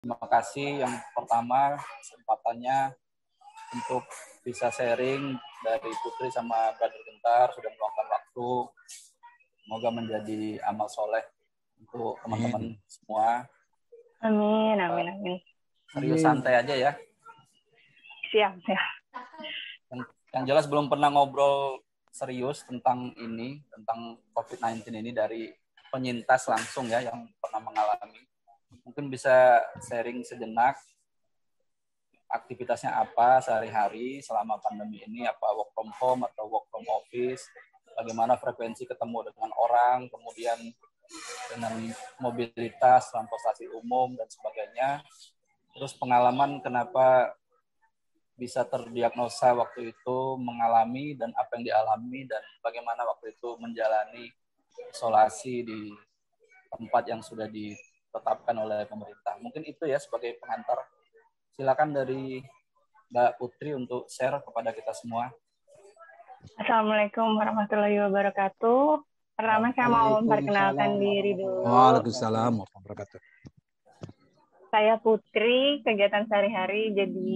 Terima kasih yang pertama kesempatannya untuk bisa sharing dari Putri sama Brother Gentar sudah meluangkan waktu. Semoga menjadi amal soleh untuk teman-teman semua. Amin, amin, amin. Serius santai aja ya. Siap, siap. Yang jelas belum pernah ngobrol serius tentang ini, tentang COVID-19 ini dari penyintas langsung ya yang pernah mengalami. Mungkin bisa sharing sejenak aktivitasnya apa sehari-hari selama pandemi ini, apa work from home atau work from office, bagaimana frekuensi ketemu dengan orang, kemudian dengan mobilitas, transportasi umum, dan sebagainya. Terus pengalaman kenapa bisa terdiagnosa waktu itu mengalami dan apa yang dialami dan bagaimana waktu itu menjalani isolasi di tempat yang sudah ditetapkan oleh pemerintah. Mungkin itu ya sebagai pengantar. Silakan dari Mbak Putri untuk share kepada kita semua. Assalamualaikum warahmatullahi wabarakatuh. Pertama saya mau memperkenalkan diri dulu. Waalaikumsalam warahmatullahi wabarakatuh. Saya Putri, kegiatan sehari-hari jadi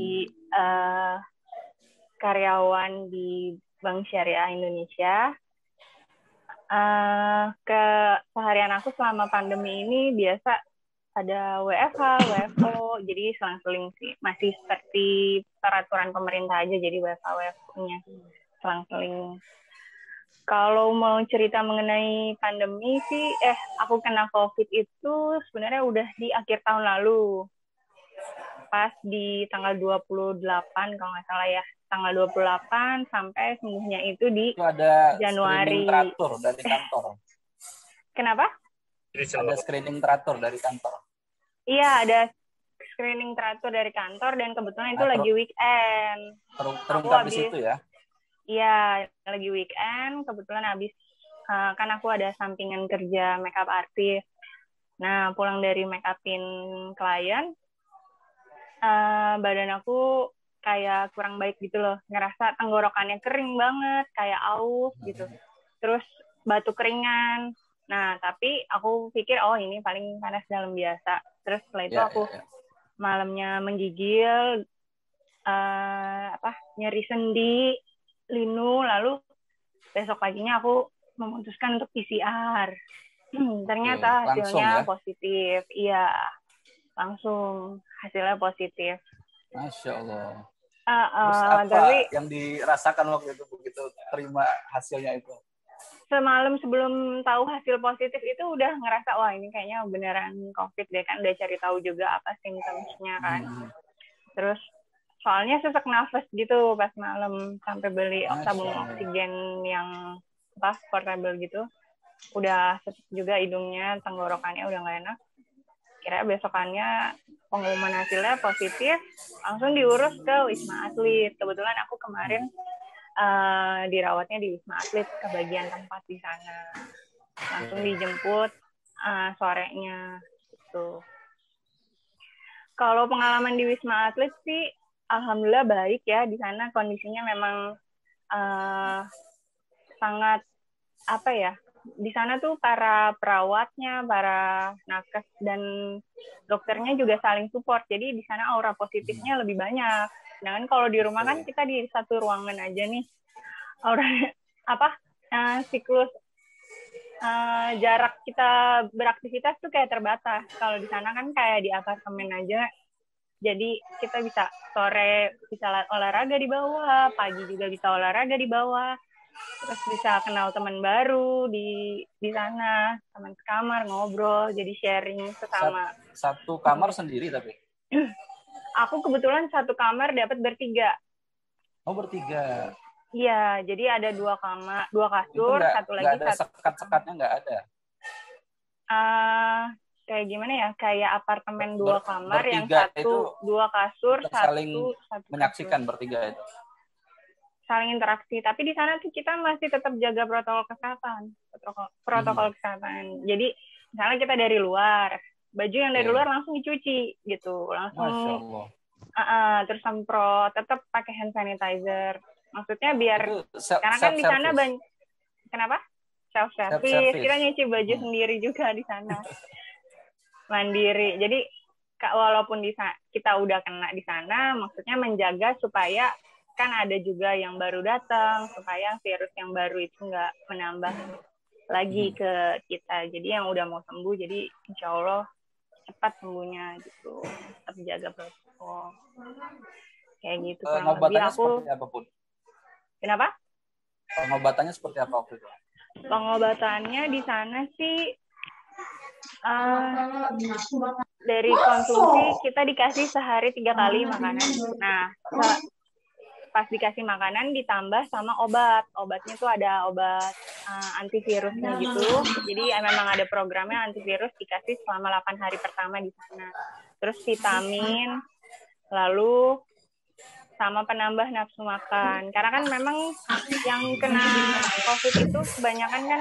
karyawan di Bank Syariah Indonesia. Keseharian aku selama pandemi ini biasa ada WFH, WFO, jadi selang-seling sih. Masih seperti peraturan pemerintah aja, jadi WFH, WFO-nya selang-seling. Kalau mau cerita mengenai pandemi sih, aku kena COVID itu sebenarnya udah di akhir tahun lalu. Pas di tanggal 28 kalau nggak salah ya. Tanggal 28 sampai sembuhnya itu di ada Januari. Screening teratur dari kantor. Kenapa? Ada screening teratur dari kantor. Iya, ada screening teratur dari kantor dan kebetulan itu lagi weekend. Terungkap di situ ya? Iya, lagi weekend. Kebetulan habis kan aku ada sampingan kerja makeup artist. Nah, pulang dari make upin klien, badan aku kayak kurang baik gitu loh. Ngerasa tenggorokannya kering banget, kayak aus gitu. Terus batuk keringan. Nah, tapi aku pikir, oh ini paling panas dalam biasa. Terus setelah itu aku malamnya menggigil, nyeri sendi, linu, lalu besok paginya aku memutuskan untuk PCR. Ternyata hasilnya positif. Iya, langsung hasilnya positif. Masya Allah. Terus apa tapi, yang dirasakan waktu itu begitu terima hasilnya itu? Semalam sebelum tahu hasil positif itu udah ngerasa, wah ini kayaknya beneran COVID deh, kan udah cari tahu juga apa simptomnya kan. Terus soalnya sesak nafas gitu pas malam, sampai beli tabung oksigen yang portable gitu. Udah sesak juga hidungnya, tenggorokannya udah nggak enak. Kira besokannya pengumuman hasilnya positif, langsung diurus ke Wisma Atlet. Kebetulan aku kemarin dirawatnya di Wisma Atlet ke bagian tempat di sana. Langsung dijemput sorenya gitu. Kalau pengalaman di Wisma Atlet sih alhamdulillah baik ya. Di sana kondisinya memang sangat di sana tuh para perawatnya, para nakes dan dokternya juga saling support. Jadi di sana aura positifnya lebih banyak. Sedangkan kalau di rumah kan kita di satu ruangan aja nih. Aura siklus jarak kita beraktivitas tuh kayak terbatas. Kalau di sana kan kayak di apartemen aja. Jadi kita bisa sore bisa olahraga di bawah, pagi juga bisa olahraga di bawah. Terus bisa kenal teman baru di sana, teman sekamar, ngobrol, jadi sharing sesama. Satu kamar sendiri tapi? Aku kebetulan satu kamar dapat bertiga. Oh, bertiga. Iya, jadi ada dua kasur, satu lagi ada sekat-sekatnya nggak ada? Kayak gimana ya? Kayak apartemen dua kamar yang satu, dua kasur, satu menyaksikan kasur. Bertiga itu. Saling interaksi, tapi di sana tuh kita masih tetap jaga protokol kesehatan. Jadi misalnya kita dari luar, baju yang dari luar langsung dicuci gitu, langsung terus semprot, tetap pakai hand sanitizer. Maksudnya biar karena kan di sana kenapa? Self service. Kita nyuci baju sendiri juga di sana. Mandiri. Jadi walaupun kita udah kena di sana, maksudnya menjaga supaya kan ada juga yang baru datang, supaya virus yang baru itu nggak menambah lagi ke kita. Jadi yang udah mau sembuh, jadi insya Allah cepat sembuhnya gitu. Tetap jaga protokol. Kayak gitu. Pengobatannya seperti apa pun? Kenapa? Pengobatannya seperti apa waktu itu? Pengobatannya di sana sih dari konsumsi kita dikasih sehari 3 kali makanan. Nah, pas dikasih makanan ditambah sama obat. Obatnya tuh ada obat antivirusnya gitu. Jadi memang ada programnya antivirus dikasih selama 8 hari pertama di sana. Terus vitamin, lalu sama penambah nafsu makan. Karena kan memang yang kena COVID itu kebanyakan kan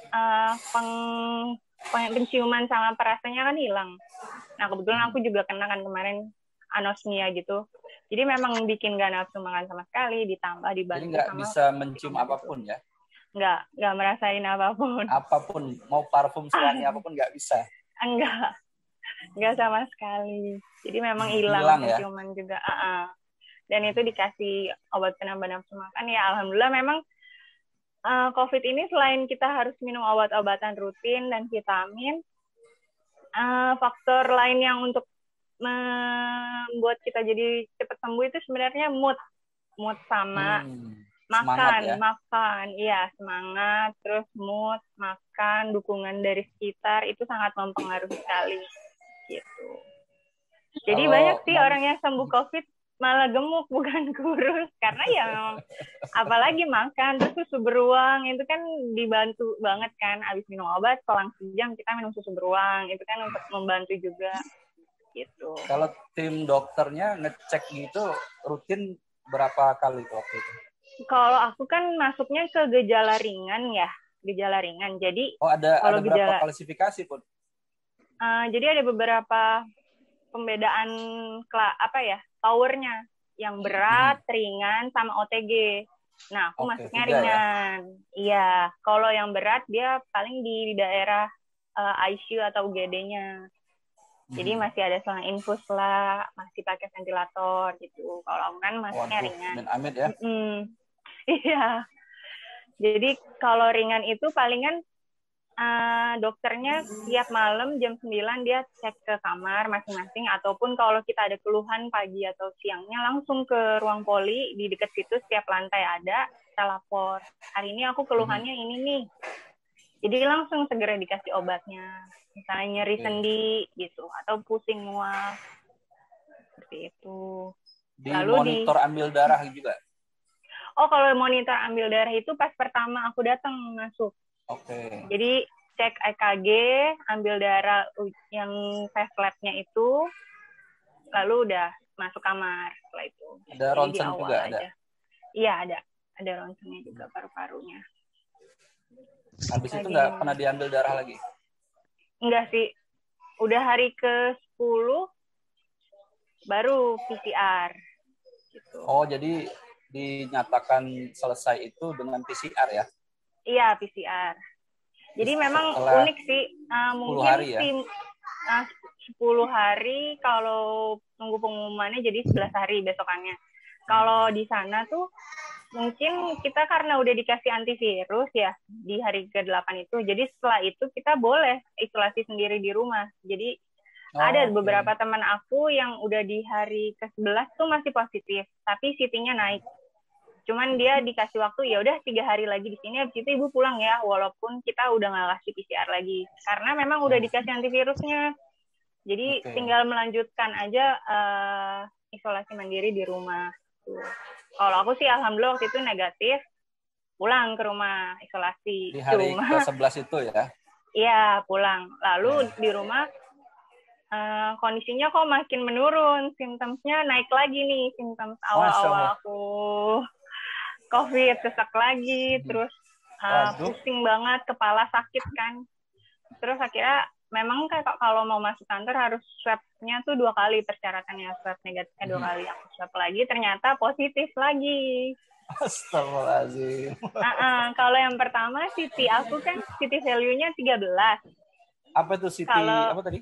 penciuman sama perasanya kan hilang. Nah, kebetulan aku juga kena kan kemarin anosmia gitu. Jadi memang bikin gak nafsu makan sama sekali, ditambah dibantu. Jadi nggak bisa mencium apapun ya? Nggak merasain apapun. Apapun, mau parfum wangi apapun nggak bisa? Nggak sama sekali. Jadi memang hilang penciuman ya? Juga. Dan itu dikasih obat penambah nafsu makan. Ya alhamdulillah memang COVID ini selain kita harus minum obat-obatan rutin dan vitamin, faktor lain yang untuk membuat kita jadi cepat sembuh itu sebenarnya mood sama makan, iya semangat, terus mood, makan, dukungan dari sekitar itu sangat mempengaruhi sekali, gitu. Jadi banyak sih orang yang sembuh COVID malah gemuk bukan kurus karena ya memang apalagi makan terus susu beruang itu kan dibantu banget kan, abis minum obat selang sejam kita minum susu beruang itu kan untuk membantu juga. Gitu. Kalau tim dokternya ngecek gitu rutin berapa kali waktu itu? Kalau aku kan masuknya ke gejala ringan ya, gejala ringan. Jadi ada berapa klasifikasi pun? Jadi ada beberapa pembedaan powernya yang berat, ringan, sama OTG. Nah aku masuknya ringan. Iya, kalau yang berat dia paling di daerah ICU atau UGD-nya. Jadi masih ada selang infus lah, masih pakai ventilator gitu. Kalau aku kan masuknya ringan. Amit ya. Iya. Jadi kalau ringan itu palingan dokternya tiap malam jam 9 dia cek ke kamar masing-masing, ataupun kalau kita ada keluhan pagi atau siangnya langsung ke ruang poli di dekat situ, setiap lantai ada, kita lapor. Hari ini aku keluhannya ini nih. Jadi langsung segera dikasih obatnya. Misalnya nyeri sendi gitu atau pusing mual seperti itu. Lalu monitor ambil darah juga. Oh, kalau monitor ambil darah itu pas pertama aku datang masuk. Oke. Jadi cek EKG, ambil darah yang test lab-nya itu, lalu udah masuk kamar setelah itu. Ada ronsen juga ada. Iya ada ronsennya juga paru-parunya. Habis itu nggak pernah diambil darah lagi? Enggak sih. Udah hari ke-10 baru PCR. Gitu. Oh, jadi dinyatakan selesai itu dengan PCR ya? Iya, PCR. Jadi memang unik sih. Mungkin hari ya? 10 hari kalau tunggu pengumumannya jadi 11 hari besokannya. Kalau di sana tuh mungkin kita karena udah dikasih antivirus ya di hari ke-8 itu, jadi setelah itu kita boleh isolasi sendiri di rumah. Jadi ada beberapa teman aku yang udah di hari ke-11 tuh masih positif, tapi CT-nya naik. Cuman dia dikasih waktu, ya udah 3 hari lagi di sini, habis itu ibu pulang ya, walaupun kita udah nggak kasih PCR lagi. Karena memang udah dikasih antivirusnya. Jadi tinggal melanjutkan aja isolasi mandiri di rumah. Kalau aku sih alhamdulillah waktu itu negatif, pulang ke rumah isolasi. Di hari ke-11 itu ya? Iya, pulang. Lalu di rumah kondisinya kok makin menurun, simptomnya naik lagi nih, simptom awal-awal aku COVID, sesak lagi, terus pusing banget, kepala sakit kan. Terus akhirnya memang kalau mau masuk kantor harus swab-nya tuh 2 kali persyaratannya, swab negatifnya 2 kali. Aku swab lagi, ternyata positif lagi. Astagfirullahaladzim. Kalau yang pertama CT aku kan CT value-nya 13. Apa itu CT? Apa tadi?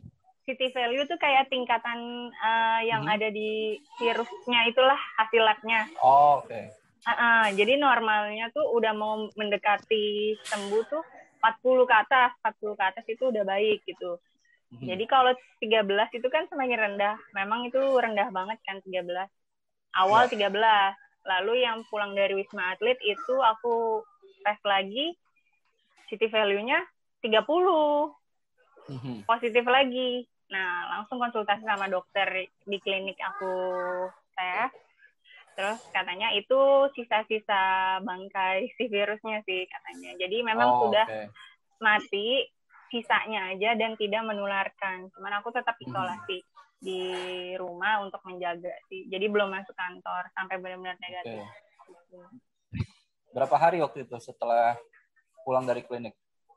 city value tuh kayak tingkatan yang ada di virusnya itulah hasil labnya. Oh, oke. Jadi normalnya tuh udah mau mendekati sembuh tuh 40 ke atas itu udah baik gitu. Jadi kalau 13 itu kan semakin rendah. Memang itu rendah banget kan 13. Awal 13. Lalu yang pulang dari Wisma Atlet itu aku tes lagi, city value-nya 30. Positif lagi. Nah, langsung konsultasi sama dokter di klinik aku tes. Terus katanya itu sisa-sisa bangkai si virusnya sih katanya. Jadi memang sudah mati sisanya aja dan tidak menularkan. Cuman aku tetap isolasi di rumah untuk menjaga sih. Jadi belum masuk kantor sampai benar-benar negatif. Berapa hari waktu itu setelah pulang dari klinik?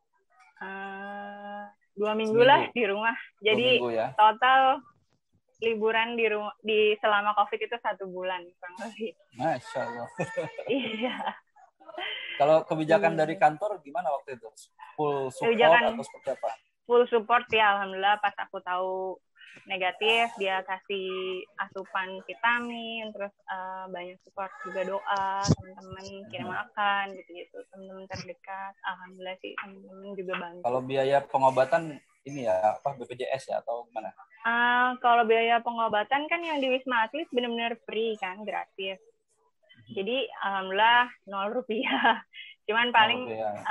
2 minggu lah di rumah. Jadi ya? total liburan di rumah selama COVID itu 1 bulan kurang lebih. Masya Allah. Iya. Kalau kebijakan dari kantor gimana waktu itu? Full support atau seperti apa? Full support ya, alhamdulillah. Pas aku tahu negatif, dia kasih asupan vitamin, terus banyak support juga, doa, teman-teman kirim makan gitu-gitu, teman-teman terdekat. Alhamdulillah sih, teman-teman juga bantu. Kalau biaya pengobatan ini ya apa BPJS ya atau gimana? Kalau biaya pengobatan kan yang di Wisma Atlet benar-benar free kan, gratis. Jadi alhamdulillah 0 rupiah. Cuman paling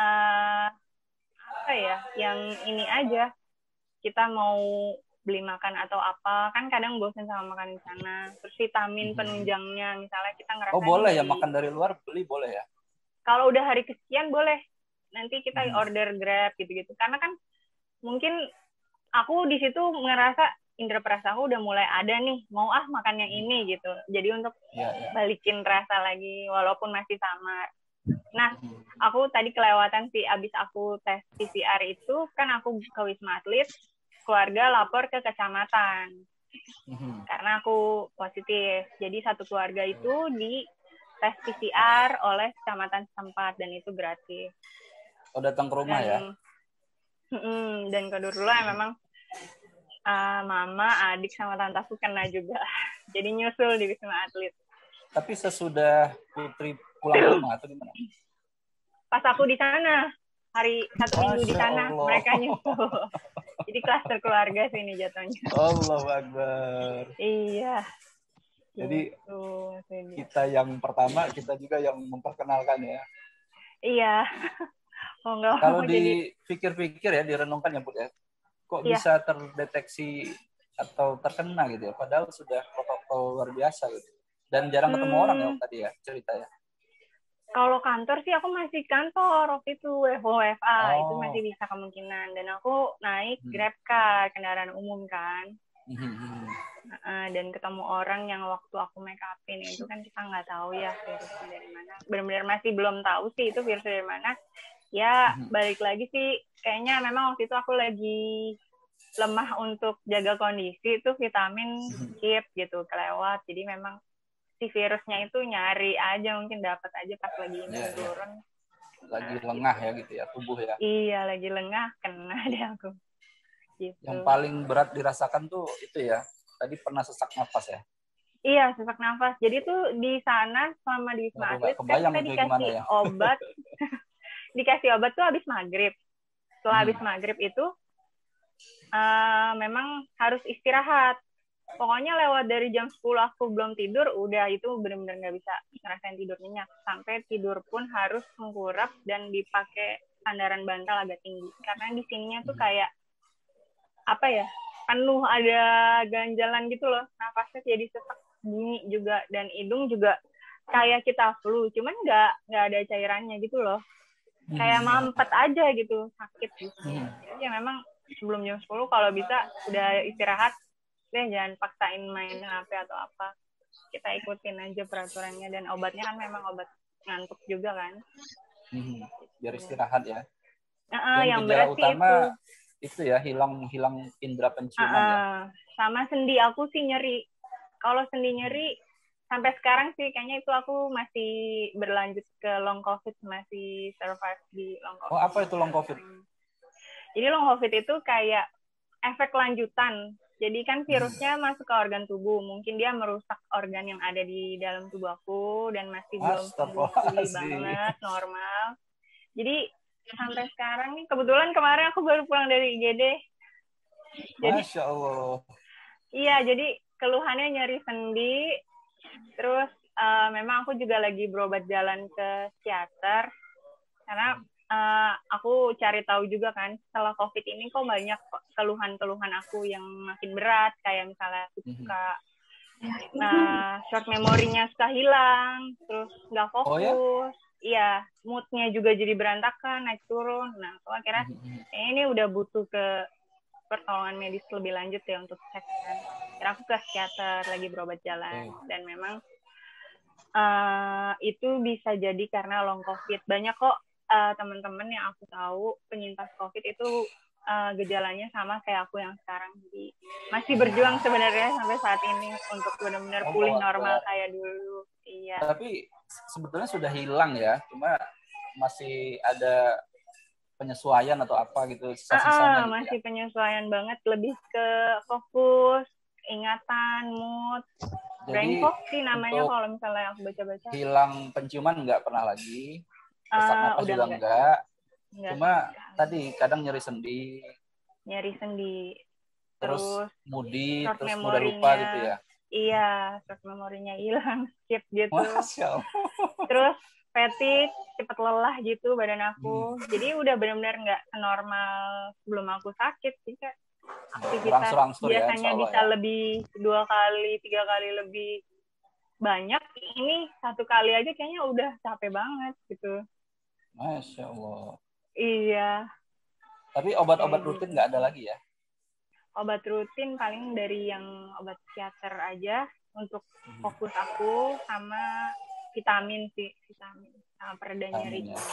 apa ya, yang ini aja, kita mau beli makan atau apa, kan kadang bosan sama makan di sana. Terus vitamin penunjangnya, misalnya kita ngerasa boleh ya makan dari luar, beli boleh ya? Kalau udah hari kesekian boleh. Nanti kita order Grab gitu-gitu. Karena kan mungkin aku di situ ngerasa indera perasa aku udah mulai ada nih, mau makan yang ini gitu. Jadi untuk balikin rasa lagi walaupun masih sama. Nah, aku tadi kelewatan sih, abis aku tes PCR itu kan aku ke Wisma Atlet, keluarga lapor ke kecamatan karena aku positif. Jadi satu keluarga itu di tes PCR oleh kecamatan setempat dan itu gratis. Datang ke rumah ya? Dan kebetulan memang mama, adik, sama tantaku kena juga. Jadi nyusul di Wisma Atlet. Tapi sesudah Putri pulang rumah atau gimana? Pas aku di sana, hari 1 minggu di sana, mereka nyusul. Jadi klaster keluarga sih ini jatuhnya. Allahu Akbar. Iya. Jadi kita yang pertama, kita juga yang memperkenalkan ya. Iya. Kalau dipikir-pikir ya, direnungkan ya Bu ya, kok bisa terdeteksi atau terkena gitu ya, padahal sudah protokol luar biasa gitu. Dan jarang ketemu orang ya tadi ya cerita ya. Kalau kantor sih aku masih kantor waktu itu WFA itu masih bisa kemungkinan, dan aku naik Grab car, kendaraan umum kan. Dan ketemu orang yang waktu aku make upin itu kan kita nggak tahu ya virusnya dari mana. Benar-benar masih belum tahu sih itu virus dari mana. Ya balik lagi sih, kayaknya memang waktu itu aku lagi lemah untuk jaga kondisi, itu vitamin skip gitu kelewat. Jadi memang si virusnya itu nyari aja, mungkin dapat aja pas lagi turun. Lagi lengah ya gitu ya tubuh ya. Iya, lagi lengah kena deh aku. Gitu. Yang paling berat dirasakan tuh itu ya. Tadi pernah sesak nafas ya? Iya, sesak nafas. Jadi tuh di sana selama di Wisma Atlet kan kita dikasih obat. Dikasih obat tuh habis maghrib. Setelah habis maghrib itu memang harus istirahat. Pokoknya lewat dari jam 10 aku belum tidur, udah itu benar-benar nggak bisa ngerasain tidur nyenyak. Sampai tidur pun harus mengkurap dan dipakai sandaran bantal agak tinggi. Karena di sininya tuh kayak apa ya, penuh ada ganjalan gitu loh. Nafasnya jadi sesak bunyi juga, dan hidung juga kayak kita flu, cuman nggak ada cairannya gitu loh. Kayak mampet aja gitu, sakit gitu. Jadi ya memang sebelum jam 10 kalau bisa udah istirahat, deh jangan paksain main HP atau apa. Kita ikutin aja peraturannya, dan obatnya kan memang obat ngantuk juga kan. Biar istirahat ya. Yang berat utama itu ya, hilang indera penciuman ya. Sama sendi aku sih nyeri. Kalau sendi nyeri sampai sekarang sih kayaknya itu aku masih berlanjut ke long COVID, masih survive di long COVID. Apa itu long COVID? Jadi long COVID itu kayak efek lanjutan. Jadi kan virusnya masuk ke organ tubuh, mungkin dia merusak organ yang ada di dalam tubuh aku dan masih belum sembuh pulih banget normal. Jadi sampai sekarang nih, kebetulan kemarin aku baru pulang dari IGD. Jadi, Masya Allah. Iya, jadi keluhannya nyeri sendi, terus memang aku juga lagi berobat jalan ke psikiater, karena aku cari tahu juga kan, setelah COVID ini kok banyak keluhan-keluhan aku yang makin berat, kayak misalnya suka short memorinya suka hilang, terus nggak fokus, Oh, ya? Iya, moodnya juga jadi berantakan, naik turun. Nah, aku akhirnya ini udah butuh ke pertolongan medis lebih lanjut ya untuk cek kan. Akhirnya aku ke psikiater, lagi berobat jalan, dan memang itu bisa jadi karena long COVID. Banyak kok teman-teman yang aku tahu penyintas COVID itu gejalanya sama kayak aku yang sekarang. Jadi masih berjuang sebenarnya sampai saat ini untuk benar-benar pulih normal kayak dulu. Iya. Tapi sebetulnya sudah hilang ya, cuma masih ada penyesuaian atau apa gitu, sisa-sisanya gitu masih ya. penyesuaian banget, lebih ke fokus, ingatan, mood. Brain fog sih namanya kalau misalnya aku baca-baca. Hilang penciuman nggak pernah lagi, sesak napas juga enggak. Cuma tadi kadang nyeri sendi. Terus moody, terus mudah lupa gitu ya. Iya, short memorinya hilang, skip gitu. Masya Allah. Terus fatigue, cepat lelah gitu badan aku. Jadi udah benar-benar nggak senormal sebelum aku sakit sih, Kak. Aktivitas biasanya ya, bisa lebih 2 kali, 3 kali lebih banyak, ini 1 kali aja kayaknya udah capek banget gitu. Masya Allah. Iya. Tapi obat-obat rutin nggak ada lagi ya? Obat rutin paling dari yang obat psikiater aja untuk fokus aku, sama vitamin sama pereda nyeri gitu.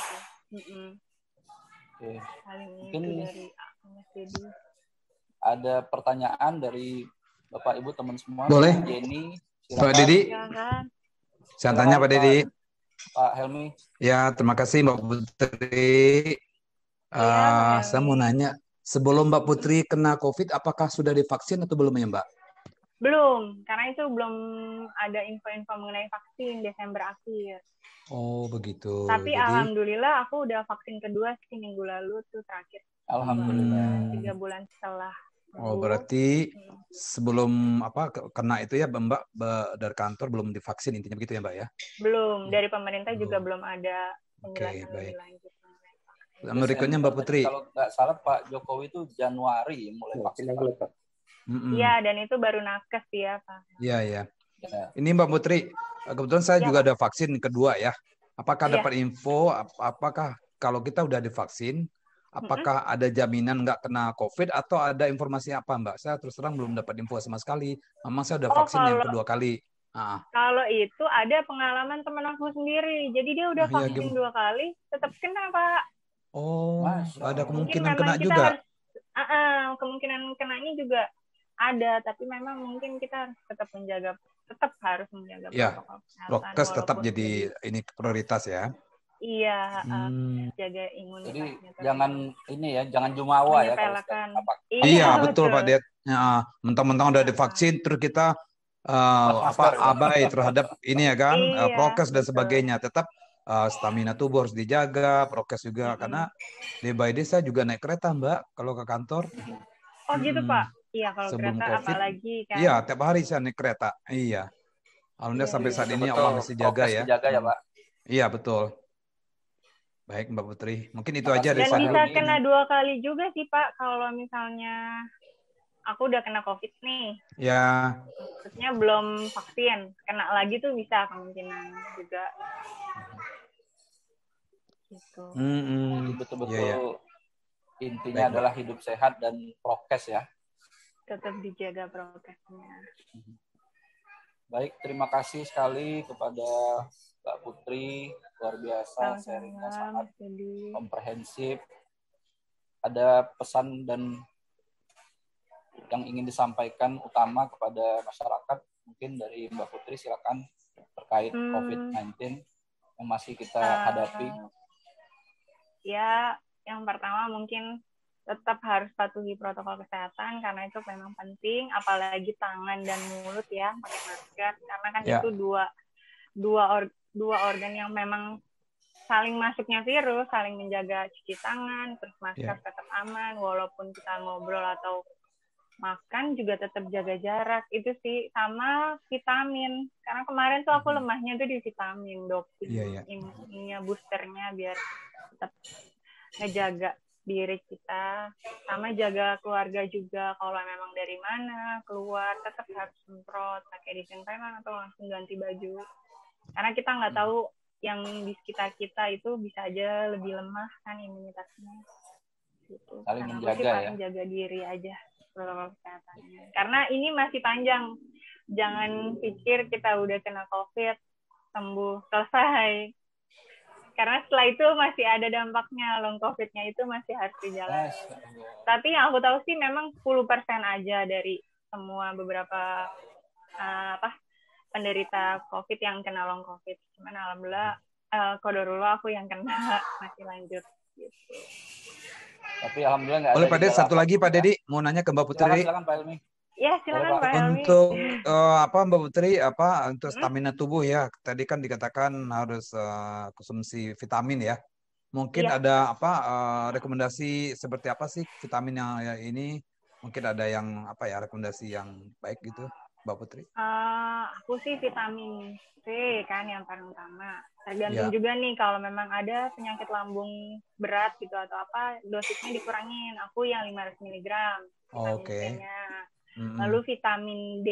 Oke. Mungkin dari Jadi ada pertanyaan dari Bapak Ibu teman semua. Boleh. Jenny, Pak Dedi. Saya tanya Pak Dedi. Pak Helmi. Ya, terima kasih Mbak Putri. Saya mau nanya, sebelum Mbak Putri kena COVID, apakah sudah divaksin atau belum ya Mbak? Belum, karena itu belum ada info-info mengenai vaksin Desember akhir. Oh, begitu. Tapi alhamdulillah aku udah vaksin kedua sih minggu lalu tuh terakhir. Alhamdulillah. 3 bulan setelah. Oh, berarti sebelum kena itu ya Mbak dari kantor belum divaksin, intinya begitu ya Mbak ya? Belum, dari pemerintah juga belum ada penjelasan lebih lanjut. Berikutnya Mbak Putri. Kalau nggak salah Pak Jokowi itu Januari mulai vaksin. Iya, dan itu baru nakes ya Pak. Iya. Ini Mbak Putri, kebetulan saya juga ada vaksin kedua ya. Apakah dapat info, apakah kalau kita udah divaksin, apakah ada jaminan nggak kena COVID atau ada informasi apa Mbak? Saya terus terang belum dapat info sama sekali. Memang saya udah vaksin yang kedua kali. Kalau itu ada pengalaman teman aku sendiri. Jadi dia udah vaksin 2 kali, tetap kena Pak. Oh, ada kemungkinan kena juga. Kemungkinan kenanya juga ada, tapi memang mungkin kita harus tetap harus menjaga protokol kesehatan. Prokes tetap jadi ini prioritas ya. Iya, jaga imunitasnya. Jadi jangan jumawa ya. Iya, betul Pak Det. Mentang-mentang udah divaksin, terus kita abai terhadap ini ya kan, prokes dan sebagainya. Tetap stamina tubuh harus dijaga, prokes juga, karena day by day saya juga naik kereta Mbak kalau ke kantor. Oh gitu Pak? Iya, kalau sebelum kereta COVID, apalagi kan. Iya, tiap hari saya naik kereta. Iya. Alhamdulillah sampai saat ini Allah masih jaga ya. Dijaga ya Pak. Iya, betul. Baik Mbak Putri, mungkin itu aja dari saya. Dan bisa kena 2 kali juga sih Pak, kalau misalnya aku udah kena COVID nih. Ya. Maksudnya belum vaksin, kena lagi tuh bisa kemungkinan juga. Gitu. Betul-betul intinya adalah hidup sehat dan prokes ya. Tetap dijaga prokesnya. Baik, terima kasih sekali kepada Mbak Putri, luar biasa, sharingnya sangat komprehensif. Ada pesan dan yang ingin disampaikan utama kepada masyarakat, mungkin dari Mbak Putri silakan, terkait COVID-19 yang masih kita hadapi. Ya, yang pertama mungkin tetap harus patuhi protokol kesehatan karena itu memang penting, apalagi tangan dan mulut ya, pakai masker karena kan itu dua organ yang memang saling masuknya virus, saling menjaga cuci tangan, terus masker tetap aman walaupun kita ngobrol atau makan juga tetap jaga jarak. Itu sih, sama vitamin. Karena kemarin tuh aku lemahnya tuh di vitamin, doping, ininya boosternya biar tetap ngejaga diri kita. Sama jaga keluarga juga. Kalau memang dari mana keluar tetap harus semprot, pakai disinfektan atau langsung ganti baju. Karena kita nggak tahu yang di sekitar kita itu bisa aja lebih lemah kan imunitasnya. Gitu. Saling Karena menjaga ya. paling jaga diri aja protokol kesehatannya. Karena ini masih panjang. Jangan pikir kita udah kena COVID, sembuh, selesai. Karena setelah itu masih ada dampaknya, long COVID-nya itu masih harus dijalani. Tapi yang aku tahu sih memang 10% aja dari semua beberapa penderita COVID yang kena long COVID. Cuman alhamdulillah, qadarullah aku yang kena masih lanjut. Gitu. Tapi alhamdulillah nggak ada. Boleh Pak Dedi, satu lagi Pak Dedi, mau nanya ke Mbak Putri. Silakan Pak Helmi. Ya, silakan Pak Helmi. Untuk Mbak Putri, untuk stamina tubuh ya, tadi kan dikatakan harus konsumsi vitamin ya. Mungkin ada rekomendasi seperti apa sih vitamin yang ini? Mungkin ada yang rekomendasi yang baik gitu, Mbak Putri? Aku sih vitamin C kan yang paling utama. Tergantung juga nih kalau memang ada penyakit lambung berat gitu atau apa, dosisnya dikurangin. Aku yang 500 mg vitamin C-nya. Lalu vitamin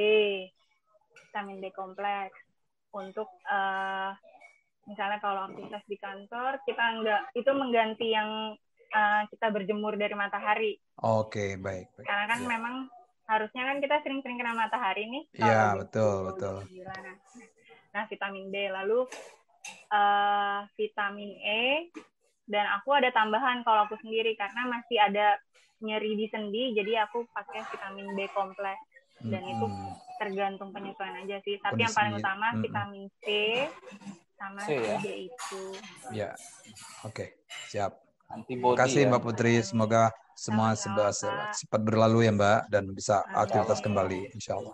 D kompleks untuk misalnya kalau aktivitas di kantor kita itu mengganti yang kita berjemur dari matahari. Oke, baik. Karena kan memang harusnya kan kita sering-sering kena matahari nih. Iya, betul. Nah, vitamin D, lalu vitamin E, dan aku ada tambahan kalau aku sendiri karena masih ada nyeri di sendi, jadi aku pakai vitamin B kompleks. Dan itu tergantung penyesuaian aja sih. Tapi yang paling utama vitamin C sama D itu. Ya, oke, siap. Antibody. Terima kasih Mbak Putri, semoga semua cepat berlalu ya Mbak dan bisa aktivitas kembali insya Allah.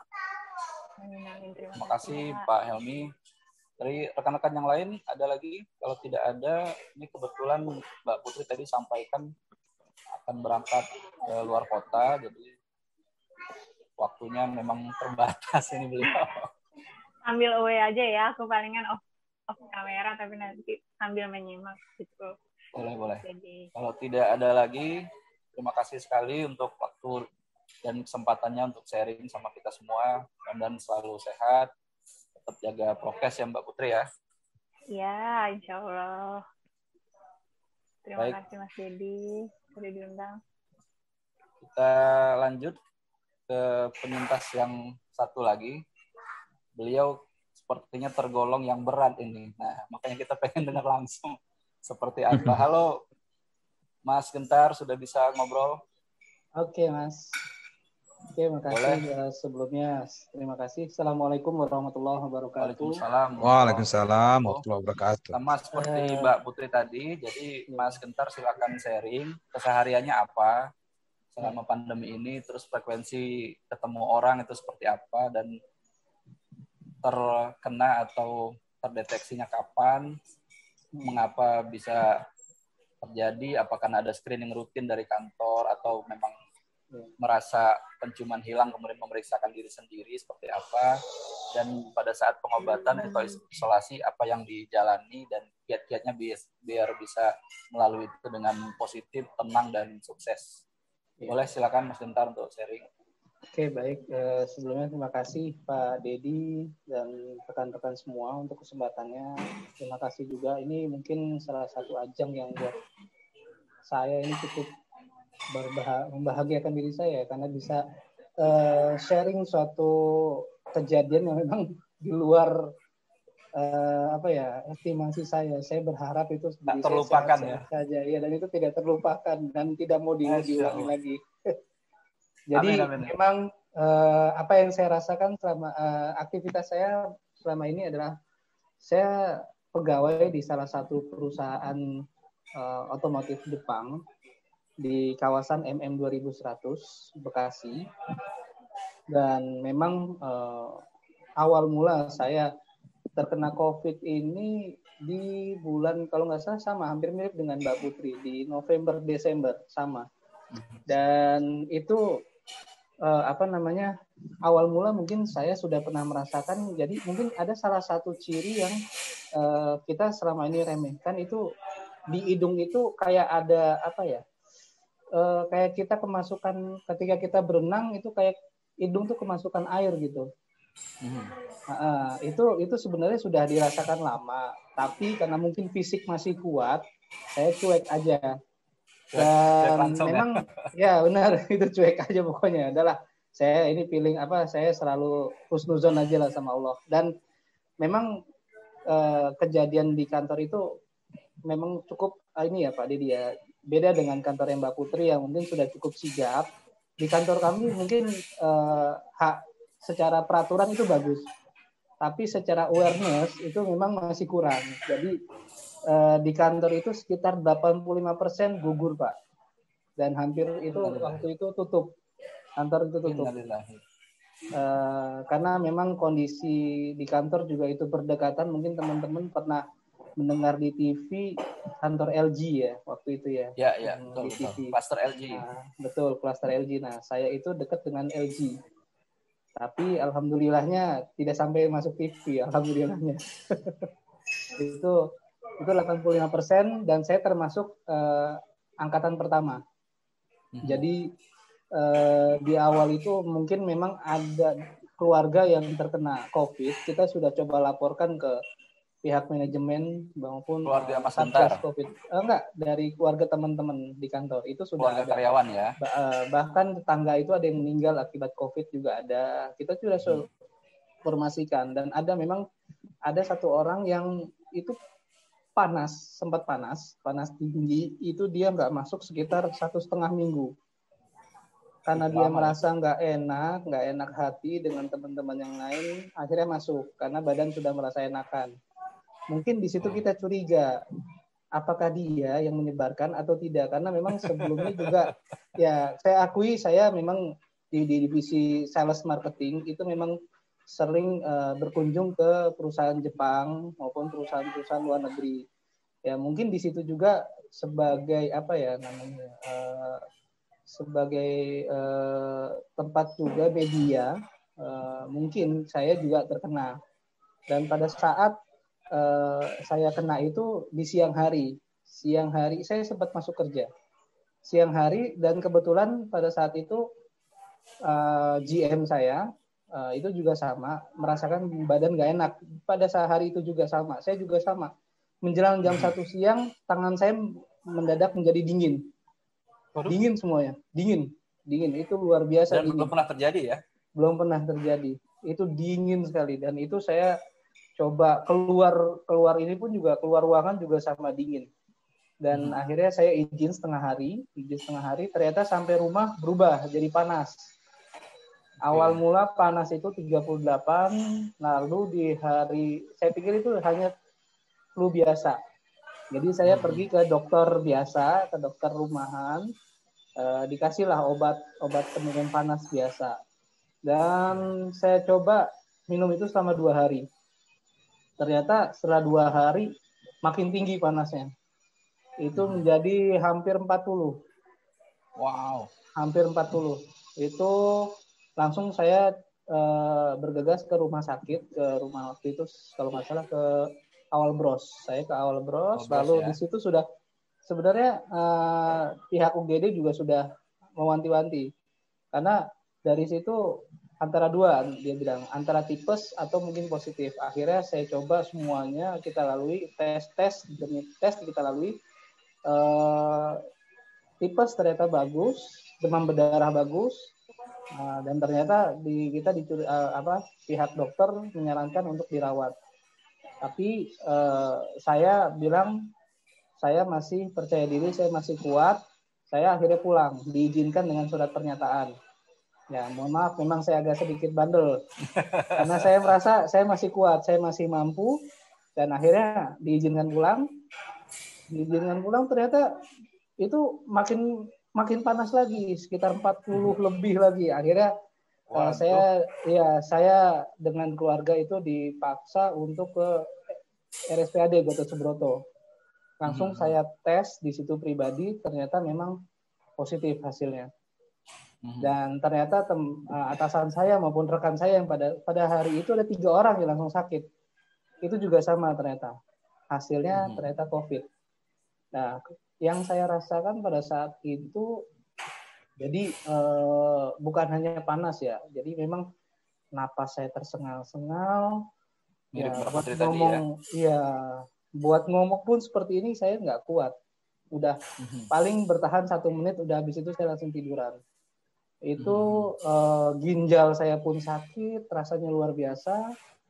Terima kasih Pak Helmi. Dari rekan-rekan yang lain ada lagi? Kalau tidak ada, ini kebetulan Mbak Putri tadi sampaikan akan berangkat ke luar kota, jadi waktunya memang terbatas ini beliau. Ambil away aja ya, aku palingan off kamera tapi nanti sambil menyimak gitu. Boleh. Jadi, kalau tidak ada lagi, terima kasih sekali untuk waktu dan kesempatannya untuk sharing sama kita semua. Dan selalu sehat, tetap jaga prokes ya Mbak Putri ya. Ya, insya Allah. Terima kasih Mas Dedi sudah diundang. Kita lanjut ke penyintas yang satu lagi. Beliau sepertinya tergolong yang berat ini. Nah, makanya kita pengen dengar langsung seperti apa. Halo, Mas Gentar, sudah bisa ngobrol? Oke, Mas. Oke, makasih. Sebelumnya, terima kasih. Assalamualaikum warahmatullahi wabarakatuh. Waalaikumsalam warahmatullahi wabarakatuh. Sama seperti Mbak Putri tadi, jadi Mas Gentar silakan sharing kesehariannya apa selama pandemi ini, terus frekuensi ketemu orang itu seperti apa, dan terkena atau terdeteksinya kapan, mengapa bisa terjadi, apakah ada screening rutin dari kantor atau memang merasa penciuman hilang kemudian memeriksakan diri sendiri seperti apa, dan pada saat pengobatan atau isolasi apa yang dijalani dan kiat-kiatnya biar bisa melalui itu dengan positif, tenang, dan sukses. Boleh silakan Mas Gentar untuk sharing. Oke, baik. Sebelumnya terima kasih Pak Dedi dan rekan-rekan semua untuk kesempatannya. Terima kasih juga. Ini mungkin salah satu ajang yang buat saya ini cukup membahagiakan diri saya karena bisa sharing suatu kejadian yang memang di luar estimasi saya. Saya berharap itu tidak terlupakan saja. Ya, dan itu tidak terlupakan dan tidak mau diulangi lagi. Jadi amin. Memang apa yang saya rasakan selama aktivitas saya selama ini adalah saya pegawai di salah satu perusahaan otomotif Jepang di kawasan MM 2100 Bekasi. Dan memang awal mula saya terkena COVID ini di bulan, kalau nggak salah sama, hampir mirip dengan Mbak Putri, di November, Desember, sama. Dan itu awal mula mungkin saya sudah pernah merasakan, jadi mungkin ada salah satu ciri yang kita selama ini remehkan, itu di hidung itu kayak ada kayak kita kemasukan ketika kita berenang itu kayak hidung tuh kemasukan air gitu. Itu sebenarnya sudah dirasakan lama, tapi karena mungkin fisik masih kuat, saya cuek aja. Dan memang ya benar, itu cuek aja pokoknya. Adalah saya ini feeling saya selalu husnuzon aja lah sama Allah. Dan memang kejadian di kantor itu memang cukup ini ya Pak Didi ya, beda dengan kantor yang Mbak Putri yang mungkin sudah cukup sigap. Di kantor kami mungkin secara peraturan itu bagus, tapi secara awareness itu memang masih kurang. Jadi di kantor itu sekitar 85% gugur Pak, dan hampir itu waktu itu tutup, kantor itu tutup. Karena memang kondisi di kantor juga itu berdekatan, mungkin teman-teman pernah mendengar di TV kantor LG ya waktu itu ya. Ya, betul, di TV. Cluster LG. Betul, cluster LG. Nah, saya itu dekat dengan LG. Tapi alhamdulillahnya tidak sampai masuk TV, alhamdulillahnya. itu 85% dan saya termasuk angkatan pertama. Jadi di awal itu mungkin memang ada keluarga yang terkena COVID. Kita sudah coba laporkan ke pihak manajemen maupun keluarga Mas Antar. COVID. Enggak, dari keluarga teman-teman di kantor itu sudah keluarga ada. Karyawan ya. Bahkan tetangga itu ada yang meninggal akibat COVID juga ada. Kita sudah informasikan, dan memang ada satu orang yang itu sempat panas tinggi, itu dia nggak masuk sekitar 1,5 minggu. Karena dia merasa nggak enak hati dengan teman-teman yang lain, akhirnya masuk karena badan sudah merasa enakan. Mungkin di situ kita curiga apakah dia yang menyebarkan atau tidak, karena memang sebelumnya juga ya saya akui saya memang di divisi sales marketing itu memang sering berkunjung ke perusahaan Jepang maupun perusahaan-perusahaan luar negeri. Ya mungkin di situ juga sebagai sebagai tempat juga media, mungkin saya juga terkena. Dan pada saat saya kena itu di siang hari saya sempat masuk kerja siang hari, dan kebetulan pada saat itu GM saya itu juga sama merasakan badan nggak enak pada saat hari itu juga sama. Saya juga sama, menjelang jam 1 siang tangan saya mendadak menjadi dingin. Dingin semuanya, dingin itu luar biasa. Dan belum pernah terjadi ya? Belum pernah terjadi, itu dingin sekali. Dan itu saya coba keluar ini pun juga keluar ruangan juga sama dingin. Dan akhirnya saya izin setengah hari, ternyata sampai rumah berubah jadi panas. Awal mula panas itu 38, lalu di hari, saya pikir itu hanya flu biasa. Jadi saya pergi ke dokter biasa, ke dokter rumahan, dikasihlah obat penurun panas biasa. Dan saya coba minum itu selama 2 hari. Ternyata setelah 2 hari makin tinggi panasnya. Itu menjadi hampir 40. Wow. Hampir 40. Itu langsung saya bergegas ke rumah sakit, ke rumah waktu itu kalau nggak salah ke Awal Bros. Saya ke Awal Bros, lalu ya. Di situ sudah sebenarnya pihak UGD juga sudah mewanti-wanti. Karena dari situ antara dua, dia bilang antara tipes atau mungkin positif. Akhirnya saya coba semuanya, kita lalui tes demi tes kita lalui. Tipes ternyata bagus, demam berdarah bagus, dan ternyata pihak dokter menyarankan untuk dirawat. Tapi saya bilang saya masih percaya diri, saya masih kuat. Saya akhirnya pulang, diizinkan dengan surat pernyataan. Ya, mohon maaf, memang saya agak sedikit bandel. Karena saya merasa saya masih kuat, saya masih mampu. Dan akhirnya diizinkan pulang. Ternyata itu makin makin panas lagi, sekitar 40 lebih lagi. Akhirnya saya dengan keluarga itu dipaksa untuk ke RSPAD Gatot Subroto. Langsung saya tes di situ pribadi, ternyata memang positif hasilnya. Dan ternyata atasan saya maupun rekan saya yang pada hari itu ada 3 orang yang langsung sakit. Itu juga sama ternyata. Hasilnya ternyata COVID. Nah, yang saya rasakan pada saat itu, jadi bukan hanya panas ya. Jadi memang napas saya tersengal-sengal. Ya, buat ngomong pun seperti ini saya nggak kuat. Udah paling bertahan 1 menit, udah habis itu saya langsung tiduran. Itu ginjal saya pun sakit, rasanya luar biasa.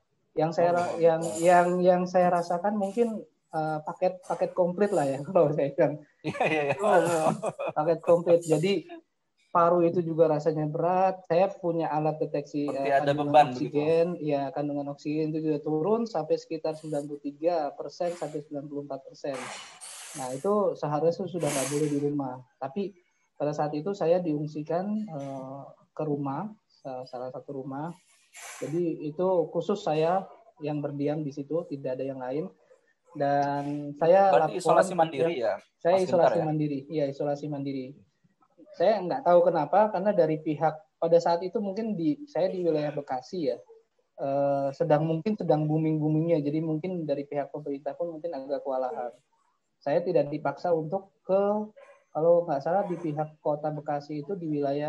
Yang saya rasakan mungkin paket komplit lah ya kalau saya bilang. Paket komplit. Jadi paru itu juga rasanya berat. Saya punya alat deteksi kandungan oksigen. Begitu. Ya, kandungan oksigen itu juga turun sampai sekitar 93% sampai 94%. Nah, itu seharusnya sudah nggak boleh di rumah. Tapi pada saat itu saya diungsikan ke rumah, salah satu rumah. Jadi itu khusus saya yang berdiam di situ, tidak ada yang lain. Dan saya berarti isolasi mandiri ya? Saya isolasi mandiri. Iya, isolasi mandiri. Saya nggak tahu kenapa, karena dari pihak pada saat itu mungkin saya di wilayah Bekasi ya, sedang booming-boomingnya. Jadi mungkin dari pihak pemerintah pun mungkin agak kewalahan. Saya tidak dipaksa untuk kalau nggak salah di pihak kota Bekasi itu di wilayah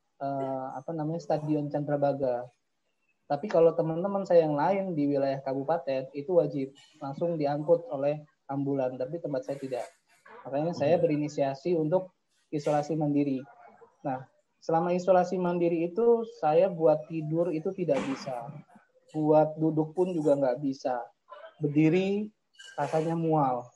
Stadion Candrabaga. Tapi kalau teman-teman saya yang lain di wilayah kabupaten itu wajib langsung diangkut oleh ambulan. Tapi tempat saya tidak. Makanya saya berinisiasi untuk isolasi mandiri. Nah, selama isolasi mandiri itu saya buat tidur itu tidak bisa. Buat duduk pun juga nggak bisa. Berdiri rasanya mual.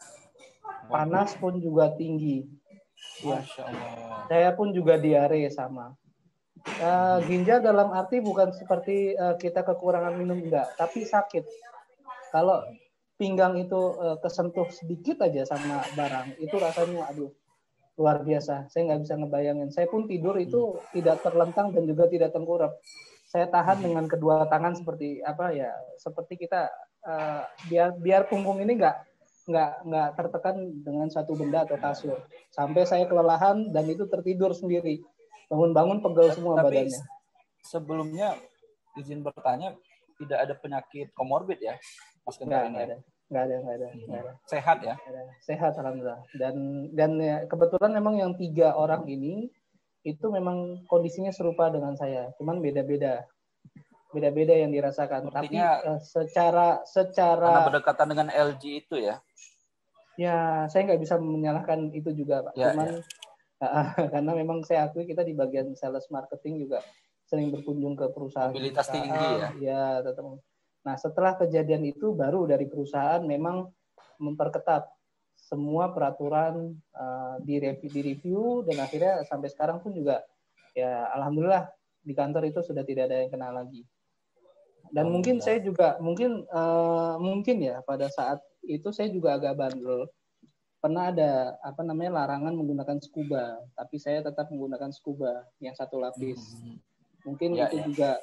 Panas pun juga tinggi. Ya. Saya pun juga diare sama. Ginjal dalam arti bukan seperti kita kekurangan minum, enggak, tapi sakit. Kalau pinggang itu kesentuh sedikit aja sama barang, itu rasanya aduh luar biasa. Saya nggak bisa ngebayangin. Saya pun tidur itu tidak terlentang dan juga tidak tengkurap. Saya tahan dengan kedua tangan seperti seperti kita biar punggung ini nggak tertekan dengan satu benda atau kasur. Sampai saya kelelahan dan itu tertidur sendiri. Bangun-bangun pegel semua badannya. Sebelumnya izin bertanya, tidak ada penyakit komorbid ya, Mas Gentar ini? Nggak ada. Sehat ya? Sehat alhamdulillah. Dan ya, kebetulan memang yang 3 orang ini itu memang kondisinya serupa dengan saya, cuman beda-beda yang dirasakan. Artinya, tapi secara karena berdekatan dengan LG itu ya? Ya, saya nggak bisa menyalahkan itu juga, Pak. Cuman karena memang saya akui kita di bagian sales marketing juga sering berkunjung ke perusahaan. Mobilitas tinggi ya? Ya, tetap. Nah, setelah kejadian itu baru dari perusahaan memang memperketat semua peraturan, direview dan akhirnya sampai sekarang pun juga ya alhamdulillah di kantor itu sudah tidak ada yang kena lagi. Dan mungkin saya juga mungkin ya pada saat itu saya juga agak bandel. Pernah ada larangan menggunakan scuba, tapi saya tetap menggunakan scuba yang 1 lapis. Mungkin itu juga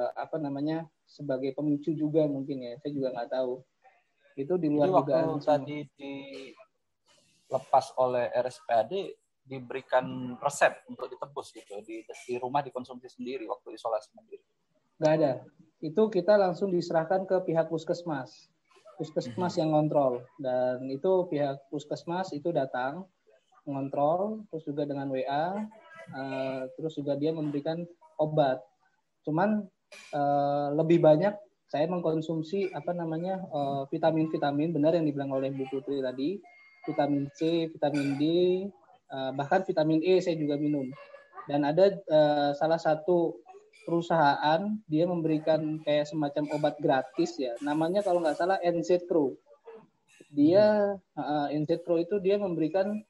sebagai pemicu juga mungkin ya, saya juga nggak tahu. Itu di luar dugaan. Waktu tadi dilepas oleh RSPAD diberikan resep untuk ditebus gitu di rumah dikonsumsi sendiri waktu isolasi mandiri. Nggak ada. Itu kita langsung diserahkan ke pihak puskesmas. Puskesmas yang ngontrol, dan itu pihak puskesmas itu datang ngontrol, terus juga dengan WA, terus juga dia memberikan obat. Cuman lebih banyak saya mengkonsumsi vitamin-vitamin, benar yang dibilang oleh Bu Putri tadi, vitamin C, vitamin D, bahkan vitamin E saya juga minum. Dan ada salah satu perusahaan dia memberikan kayak semacam obat gratis ya, namanya kalau nggak salah NZ Pro. Dia NZ Pro itu dia memberikan